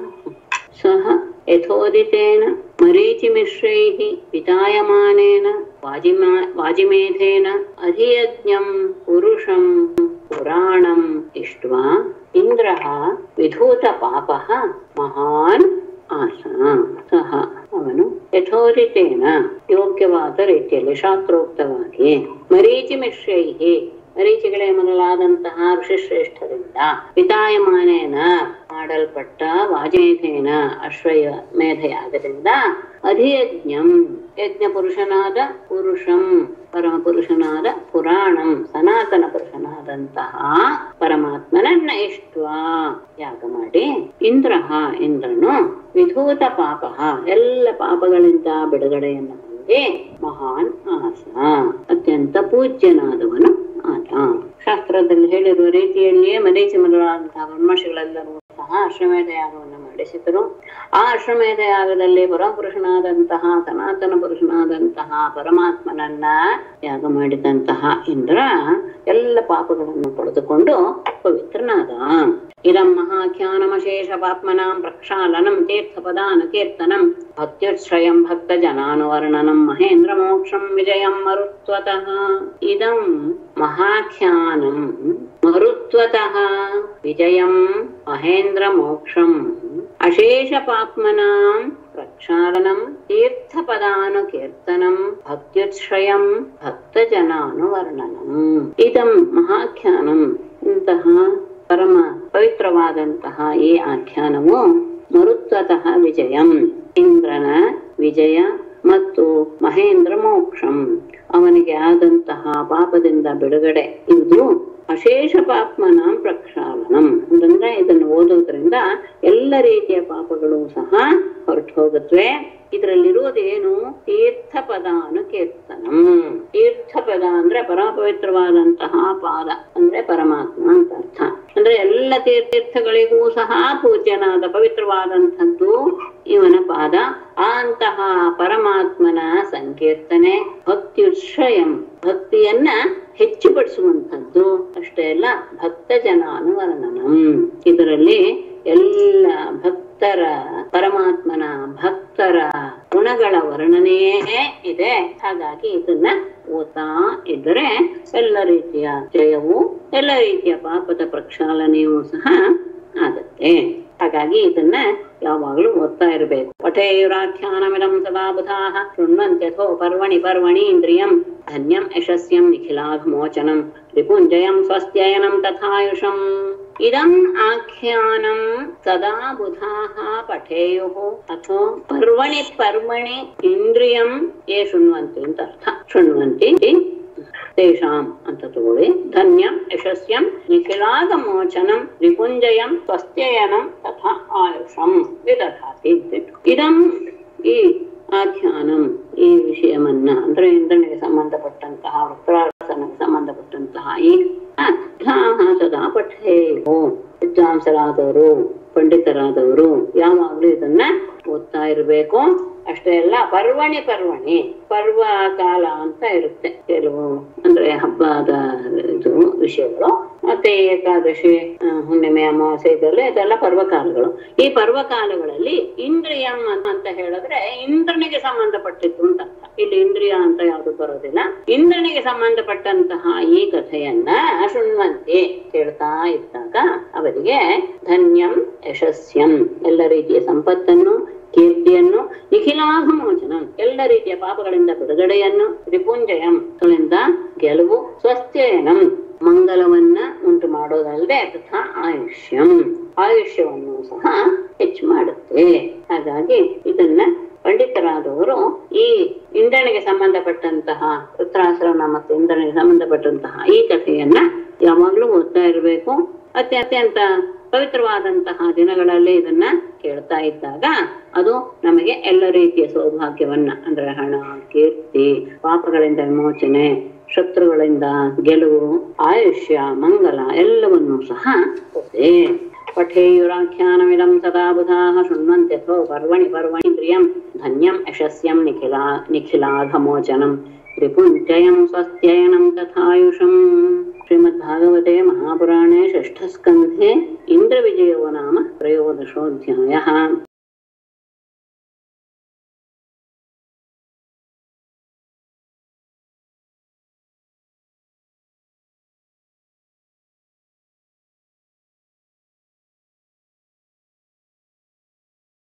ಸಹ ಯಥೋದಿತೇನ ಮರೀಚಿಮಿಶ್ರೈಃ ವಿತಾಯಮಾನೇನ ವಾಜಿಮಾ ವಾಜಿಮೇಧೇನ ಅಧಿಯಜ್ಞಂ ಪುರುಷಂ ಪುರಾಣಂ ಇಷ್ಟ್ವಾ ಇಂದ್ರಃ ವಿಧೂತ ಪಾಪಃ ಮಹಾನ್ ಆಸ. ಸಹ ಅವನು ಯಥೋರಿತೇನ ಯೋಗ್ಯವಾದ ರೀತಿಯಲ್ಲಿ ಶಾಸ್ತ್ರೋಕ್ತವಾಗಿ ಮರೀಚಿ ಮಿಶ್ರೈಹಿ ಮರೀಚಿಗಳೇ ಮೊದಲಾದಂತಹ ಋಷಿಶ್ರೇಷ್ಠರಿಂದ ವಿತಾಯಮಾನೇನ ಮಾಡಲ್ಪಟ್ಟ ವಾಜಿಮೇಧೇನ ಅಶ್ವಯ ಮೇಧಯಾಗದಿಂದ ಅಧಿಯಜ್ಞಂ ಯಜ್ಞ ಪುರುಷನಾದ ಪುರುಷಂ ಪರಮ ಪುರುಷನಾದ ಪುರಾಣಂ ಸನಾತನ ಪುರುಷನಾದಂತಹ ಪರಮಾತ್ಮನನ್ನ ಇಷ್ಟ್ವಾ ಯಾಗ ಮಾಡಿ ಇಂದ್ರಃ ಇಂದ್ರನು ವಿಧೂತ ಪಾಪ ಎಲ್ಲ ಪಾಪಗಳಿಂದ ಬಿಡುಗಡೆಯನ್ನು ಹೊಂದಿ ಮಹಾನ್ ಆಸ ಅತ್ಯಂತ ಪೂಜ್ಯನಾದವನು ಆತ. ಶಾಸ್ತ್ರದಲ್ಲಿ ಹೇಳಿರುವ ರೀತಿಯಲ್ಲಿಯೇ ಮರೀಚಿ ಮೊದಲಾದಂತಹ ಬ್ರಹ್ಮರ್ಷಿಗಳೆಲ್ಲರೂ ಸಹ ಅಶ್ವಮೇಧ ಯಾಗವನ್ನು ಮಾಡಿಸಿದರು. ಆ ಅಶ್ವಮೇಧ ಯಾಗದಲ್ಲಿ ಪರಮಪುರುಷನಾದಂತಹ ಸನಾತನ ಪುರುಷನಾದಂತಹ ಪರಮಾತ್ಮನನ್ನ ಯಾಗ ಮಾಡಿದಂತಹ ಇಂದ್ರ ಎಲ್ಲ ಪಾಪಗಳನ್ನು ಪಡೆದುಕೊಂಡು ಪವಿತ್ರನಾದ. ಇದಂ ಮಹಾಖ್ಯಾನಮಶೇಷ ಪಾಪ್ಮನಾಂ ಪ್ರಕ್ಷಾಲನಂ ತೀರ್ಥಪದಾನ ಕೀರ್ತನಂ ಭಕ್ತ್ಯುಚ್ಛ್ರಯಂ ಭಕ್ತ ಜನಾನುವರ್ಣನಂ ಮಹೇಂದ್ರ ಮೋಕ್ಷಂ ವಿಜಯಂ ಮರುತ್ವತಃ. ಇದಂ ಮಹಾಖ್ಯಾನಂ ಮರುತ್ವತಃ ವಿಜಯಂ ಮಹೇಂದ್ರ ಮೋಕ್ಷಂ ಅಶೇಷ ಪಾಪ್ಮನಾಂ ಪ್ರಕ್ಷಾಲನಂ ತೀರ್ಥಪದಾನು ಕೀರ್ತನಂ ಭಕ್ತ್ಯುಚ್ಛ್ರಯಂ ಭಕ್ತ ಜನಾನುವರ್ಣನಂ. ಇದಂ ಮಹಾಖ್ಯಾನಂ ಇಂತಹ ಪರಮ ಪವಿತ್ರವಾದಂತಹ ಈ ಆಖ್ಯಾನವು ಮರುತ್ವತಃ ವಿಜಯಂ ಇಂದ್ರನ ವಿಜಯ ಮತ್ತು ಮಹೇಂದ್ರ ಮೋಕ್ಷಂ ಅವನಿಗೆ ಆದಂತಹ ಪಾಪದಿಂದ ಬಿಡುಗಡೆ ಇದು ಅಶೇಷ ಪಾಪ್ಮನಾಂ ಪ್ರಕ್ಷಾಲನಂ ಅಂತಂದ್ರೆ ಇದನ್ನು ಓದೋದ್ರಿಂದ ಎಲ್ಲ ರೀತಿಯ ಪಾಪಗಳು ಸಹ ಹೊರಟು ಹೋಗುತ್ತವೆ. ಇದರಲ್ಲಿರುವುದೇನು ತೀರ್ಥಪದಾನು ಕೀರ್ತನಂ. ತೀರ್ಥಪದ ಅಂದ್ರೆ ಪರಮ ಪವಿತ್ರವಾದಂತಹ ಪಾದ ಅಂದ್ರೆ ಪರಮಾತ್ಮ ಅಂತ ಅರ್ಥ. ಅಂದ್ರೆ ಎಲ್ಲ ತೀರ್ಥಗಳಿಗೂ ಸಹ ಪೂಜ್ಯನಾದ ಪವಿತ್ರವಾದಂಥದ್ದು ಇವನ ಪಾದ. ಆ ಅಂತಹ ಪರಮಾತ್ಮನ ಸಂಕೀರ್ತನೆ ಭಕ್ತ್ಯುಚ್ಛ್ರಯಂ ಭಕ್ತಿಯನ್ನ ಹೆಚ್ಚುಪಡಿಸುವಂಥದ್ದು ಅಷ್ಟೇ ಅಲ್ಲ ಭಕ್ತ ಜನಾನುವರ್ಣನಂ. ಇದರಲ್ಲಿ ಎಲ್ಲ ಭಕ್ತರ ಪರಮಾತ್ಮನ ಭಕ್ತರ ಗುಣಗಳ ವರ್ಣನೆಯೇ ಇದೆ. ಹಾಗಾಗಿ ಇದನ್ನ ಓದ್ತಾ ಇದ್ದರೆ ಎಲ್ಲ ರೀತಿಯ ಜಯವು ಎಲ್ಲ ರೀತಿಯ ಪಾಪದ ಪ್ರಕ್ಷಾಲನೆಯೂ ಸಹ ಆಗತ್ತೆ. ಹಾಗಾಗಿ ಇದನ್ನ ಯಾವಾಗಲೂ ಓದ್ತಾ ಇರಬೇಕು. ಪಠೇಯುರಾಖ್ಯಾನಮಿದಂ ಸದಾ ಬುಧಾಃ ಶೃಣ್ವಂತ್ಯಥೋ ಪರ್ವಣಿ ಪರ್ವಣಿ ಇಂದ್ರಿಯಂ ಧನ್ಯಂ ಯಶಸ್ಯಂ ನಿಖಿಲಾಘಮೋಚನಂ ರಿಪುಂಜಯಂ ಸ್ವಸ್ತ್ಯಯನಂ ತಥಾಯುಷಂ. ಇದಂ ಆಖ್ಯಾನಂ ಸದಾ ಬುಧಾಃ ಪಠೇಯುಃ ಅಥೋ ಪರ್ವಣಿ ಪರ್ವಣಿ ಇಂದ್ರಿಯಂ ಯೇ ಶೃಣ್ವಂತಿ ಅಂತ ಅರ್ಥ. ಶೃಣ್ವಂತಿ ತೇಷಾಂ ಅಂತ ತಗೊಳ್ಳಿ. ಧನ್ಯಂ ಯಶಸ್ಯಂ ನಿಖಿಲಾಗಮೋಚನಂ ರಿಪುಂಜಯಂ ಸ್ವಸ್ತ್ಯಯನಂ ತಥಾ ಆಯುಷಂ ವಿದಧಾತಿ. ಇದಂ ಈ ಆಖ್ಯಾನಂ ಈ ವಿಷಯವನ್ನ ಅಂದ್ರೆ ಇಂದ್ರನಿಗೆ ಸಂಬಂಧಪಟ್ಟಂತಹ ವೃತ್ರಾಸುರನಿಗೆ ಸಂಬಂಧಪಟ್ಟಂತಹ ಈ ಸದಾ ಪಠೇಯೋ ವಿದ್ವಾಂಸರಾದವರು ಪಂಡಿತರಾದವರು ಯಾವಾಗ್ಲೂ ಇದನ್ನ ಓದ್ತಾ ಇರ್ಬೇಕು. ಅಷ್ಟೇ ಅಲ್ಲ ಪರ್ವಣಿ ಪರ್ವಣಿ ಪರ್ವ ಕಾಲ ಅಂತ ಇರುತ್ತೆ ಕೆಲವು ಅಂದ್ರೆ ಹಬ್ಬದ ಇದು ವಿಷಯಗಳು. ಮತ್ತೆ ಏಕಾದಶಿ ಹುಣ್ಣಿಮೆ ಅಮಾವಾಸ್ಯೆ ಇದೆಲ್ಲ ಇದೆಲ್ಲ ಪರ್ವಕಾಲಗಳು. ಈ ಪರ್ವಕಾಲಗಳಲ್ಲಿ ಇಂದ್ರಿಯಂ ಅಂತ ಹೇಳಿದ್ರೆ ಇಂದ್ರನಿಗೆ ಸಂಬಂಧಪಟ್ಟಿತ್ತು ಅಂತ ಅರ್ಥ. ಇಲ್ಲಿ ಇಂದ್ರಿಯ ಅಂತ ಯಾವುದು ಬರೋದಿಲ್ಲ. ಇಂದ್ರನಿಗೆ ಸಂಬಂಧಪಟ್ಟಂತಹ ಈ ಕಥೆಯನ್ನ ಶೃಣ್ವಂತಿ ಕೇಳ್ತಾ ಇದ್ದಾಗ ಅವರಿಗೆ ಧನ್ಯಂ ಯಶಸ್ಯಂ ಎಲ್ಲ ರೀತಿಯ ಸಂಪತ್ತನ್ನು ಕೀರ್ತಿಯನ್ನು ನಿಖಿಲಾಘಮೋಚನ ಎಲ್ಲ ರೀತಿಯ ಪಾಪಗಳಿಂದ ಬಿಡುಗಡೆಯನ್ನು ರಿಪುಂಜಯಂ ಗಳಿಂದ ಗೆಲುವು ಸ್ವಸ್ಥ್ಯಯನಂ ಮಂಗಲವನ್ನ ಉಂಟು ಮಾಡೋದಲ್ಲದೆ ತಥಾ ಆಯುಷ್ಯಂ ಆಯುಷ್ಯವನ್ನು ಸಹ ಹೆಚ್ಚು ಮಾಡುತ್ತೆ. ಹಾಗಾಗಿ ಇದನ್ನ ಪಂಡಿತರಾದವರು ಈ ಇಂದ್ರನಿಗೆ ಸಂಬಂಧಪಟ್ಟಂತಹ ವೃತ್ರಾಸುರನ ಮತ್ತು ಇಂದ್ರನಿಗೆ ಸಂಬಂಧಪಟ್ಟಂತಹ ಈ ಕಥೆಯನ್ನ ಯಾವಾಗ್ಲೂ ಓದ್ತಾ ಇರಬೇಕು. ಅತ್ಯ ಅತ್ಯಂತ ಪವಿತ್ರವಾದಂತಹ ದಿನಗಳಲ್ಲಿ ಇದನ್ನ ಕೇಳ್ತಾ ಇದ್ದಾಗ ಅದು ನಮಗೆ ಎಲ್ಲ ರೀತಿಯ ಸೌಭಾಗ್ಯವನ್ನ ಅಂದ್ರೆ ಹಣ, ಕೀರ್ತಿ, ಪಾಪಗಳಿಂದ ವಿಮೋಚನೆ, ಶತ್ರುಗಳಿಂದ ಗೆಲುವು, ಆಯುಷ್ಯ, ಮಂಗಲ ಎಲ್ಲವನ್ನೂ ಸಹ ಕೊಡುತ್ತೆ. ಪಠೇಯುರಾಖ್ಯಾನಮಿದಂ ಸದಾ ಬುಧಾಃ ಶೃಣ್ವಂತ್ಯಥೋ ಪರ್ವಣಿ ಪರ್ವಣಿ ಪ್ರಿಯಂ ಧನ್ಯಂ ಯಶಸ್ಯಂ ನಿಖಿಲಾ ನಿಖಿಲಾಘಮೋಚನಂ ರಿಪುಂಜಯಂ ಸ್ವಸ್ತ್ಯಯನಂ ತಥಾಯುಷಂ. ಶ್ರೀಮದ್ಭಾಗವತೆ ಮಹಾಪುರಾಣೇ ಷಷ್ಠಸ್ಕಂಧೆ ಇಂದ್ರವಿಜಯೋ ನಾಮ ತ್ರಯೋದಶೋऽಧ್ಯಾಯಃ.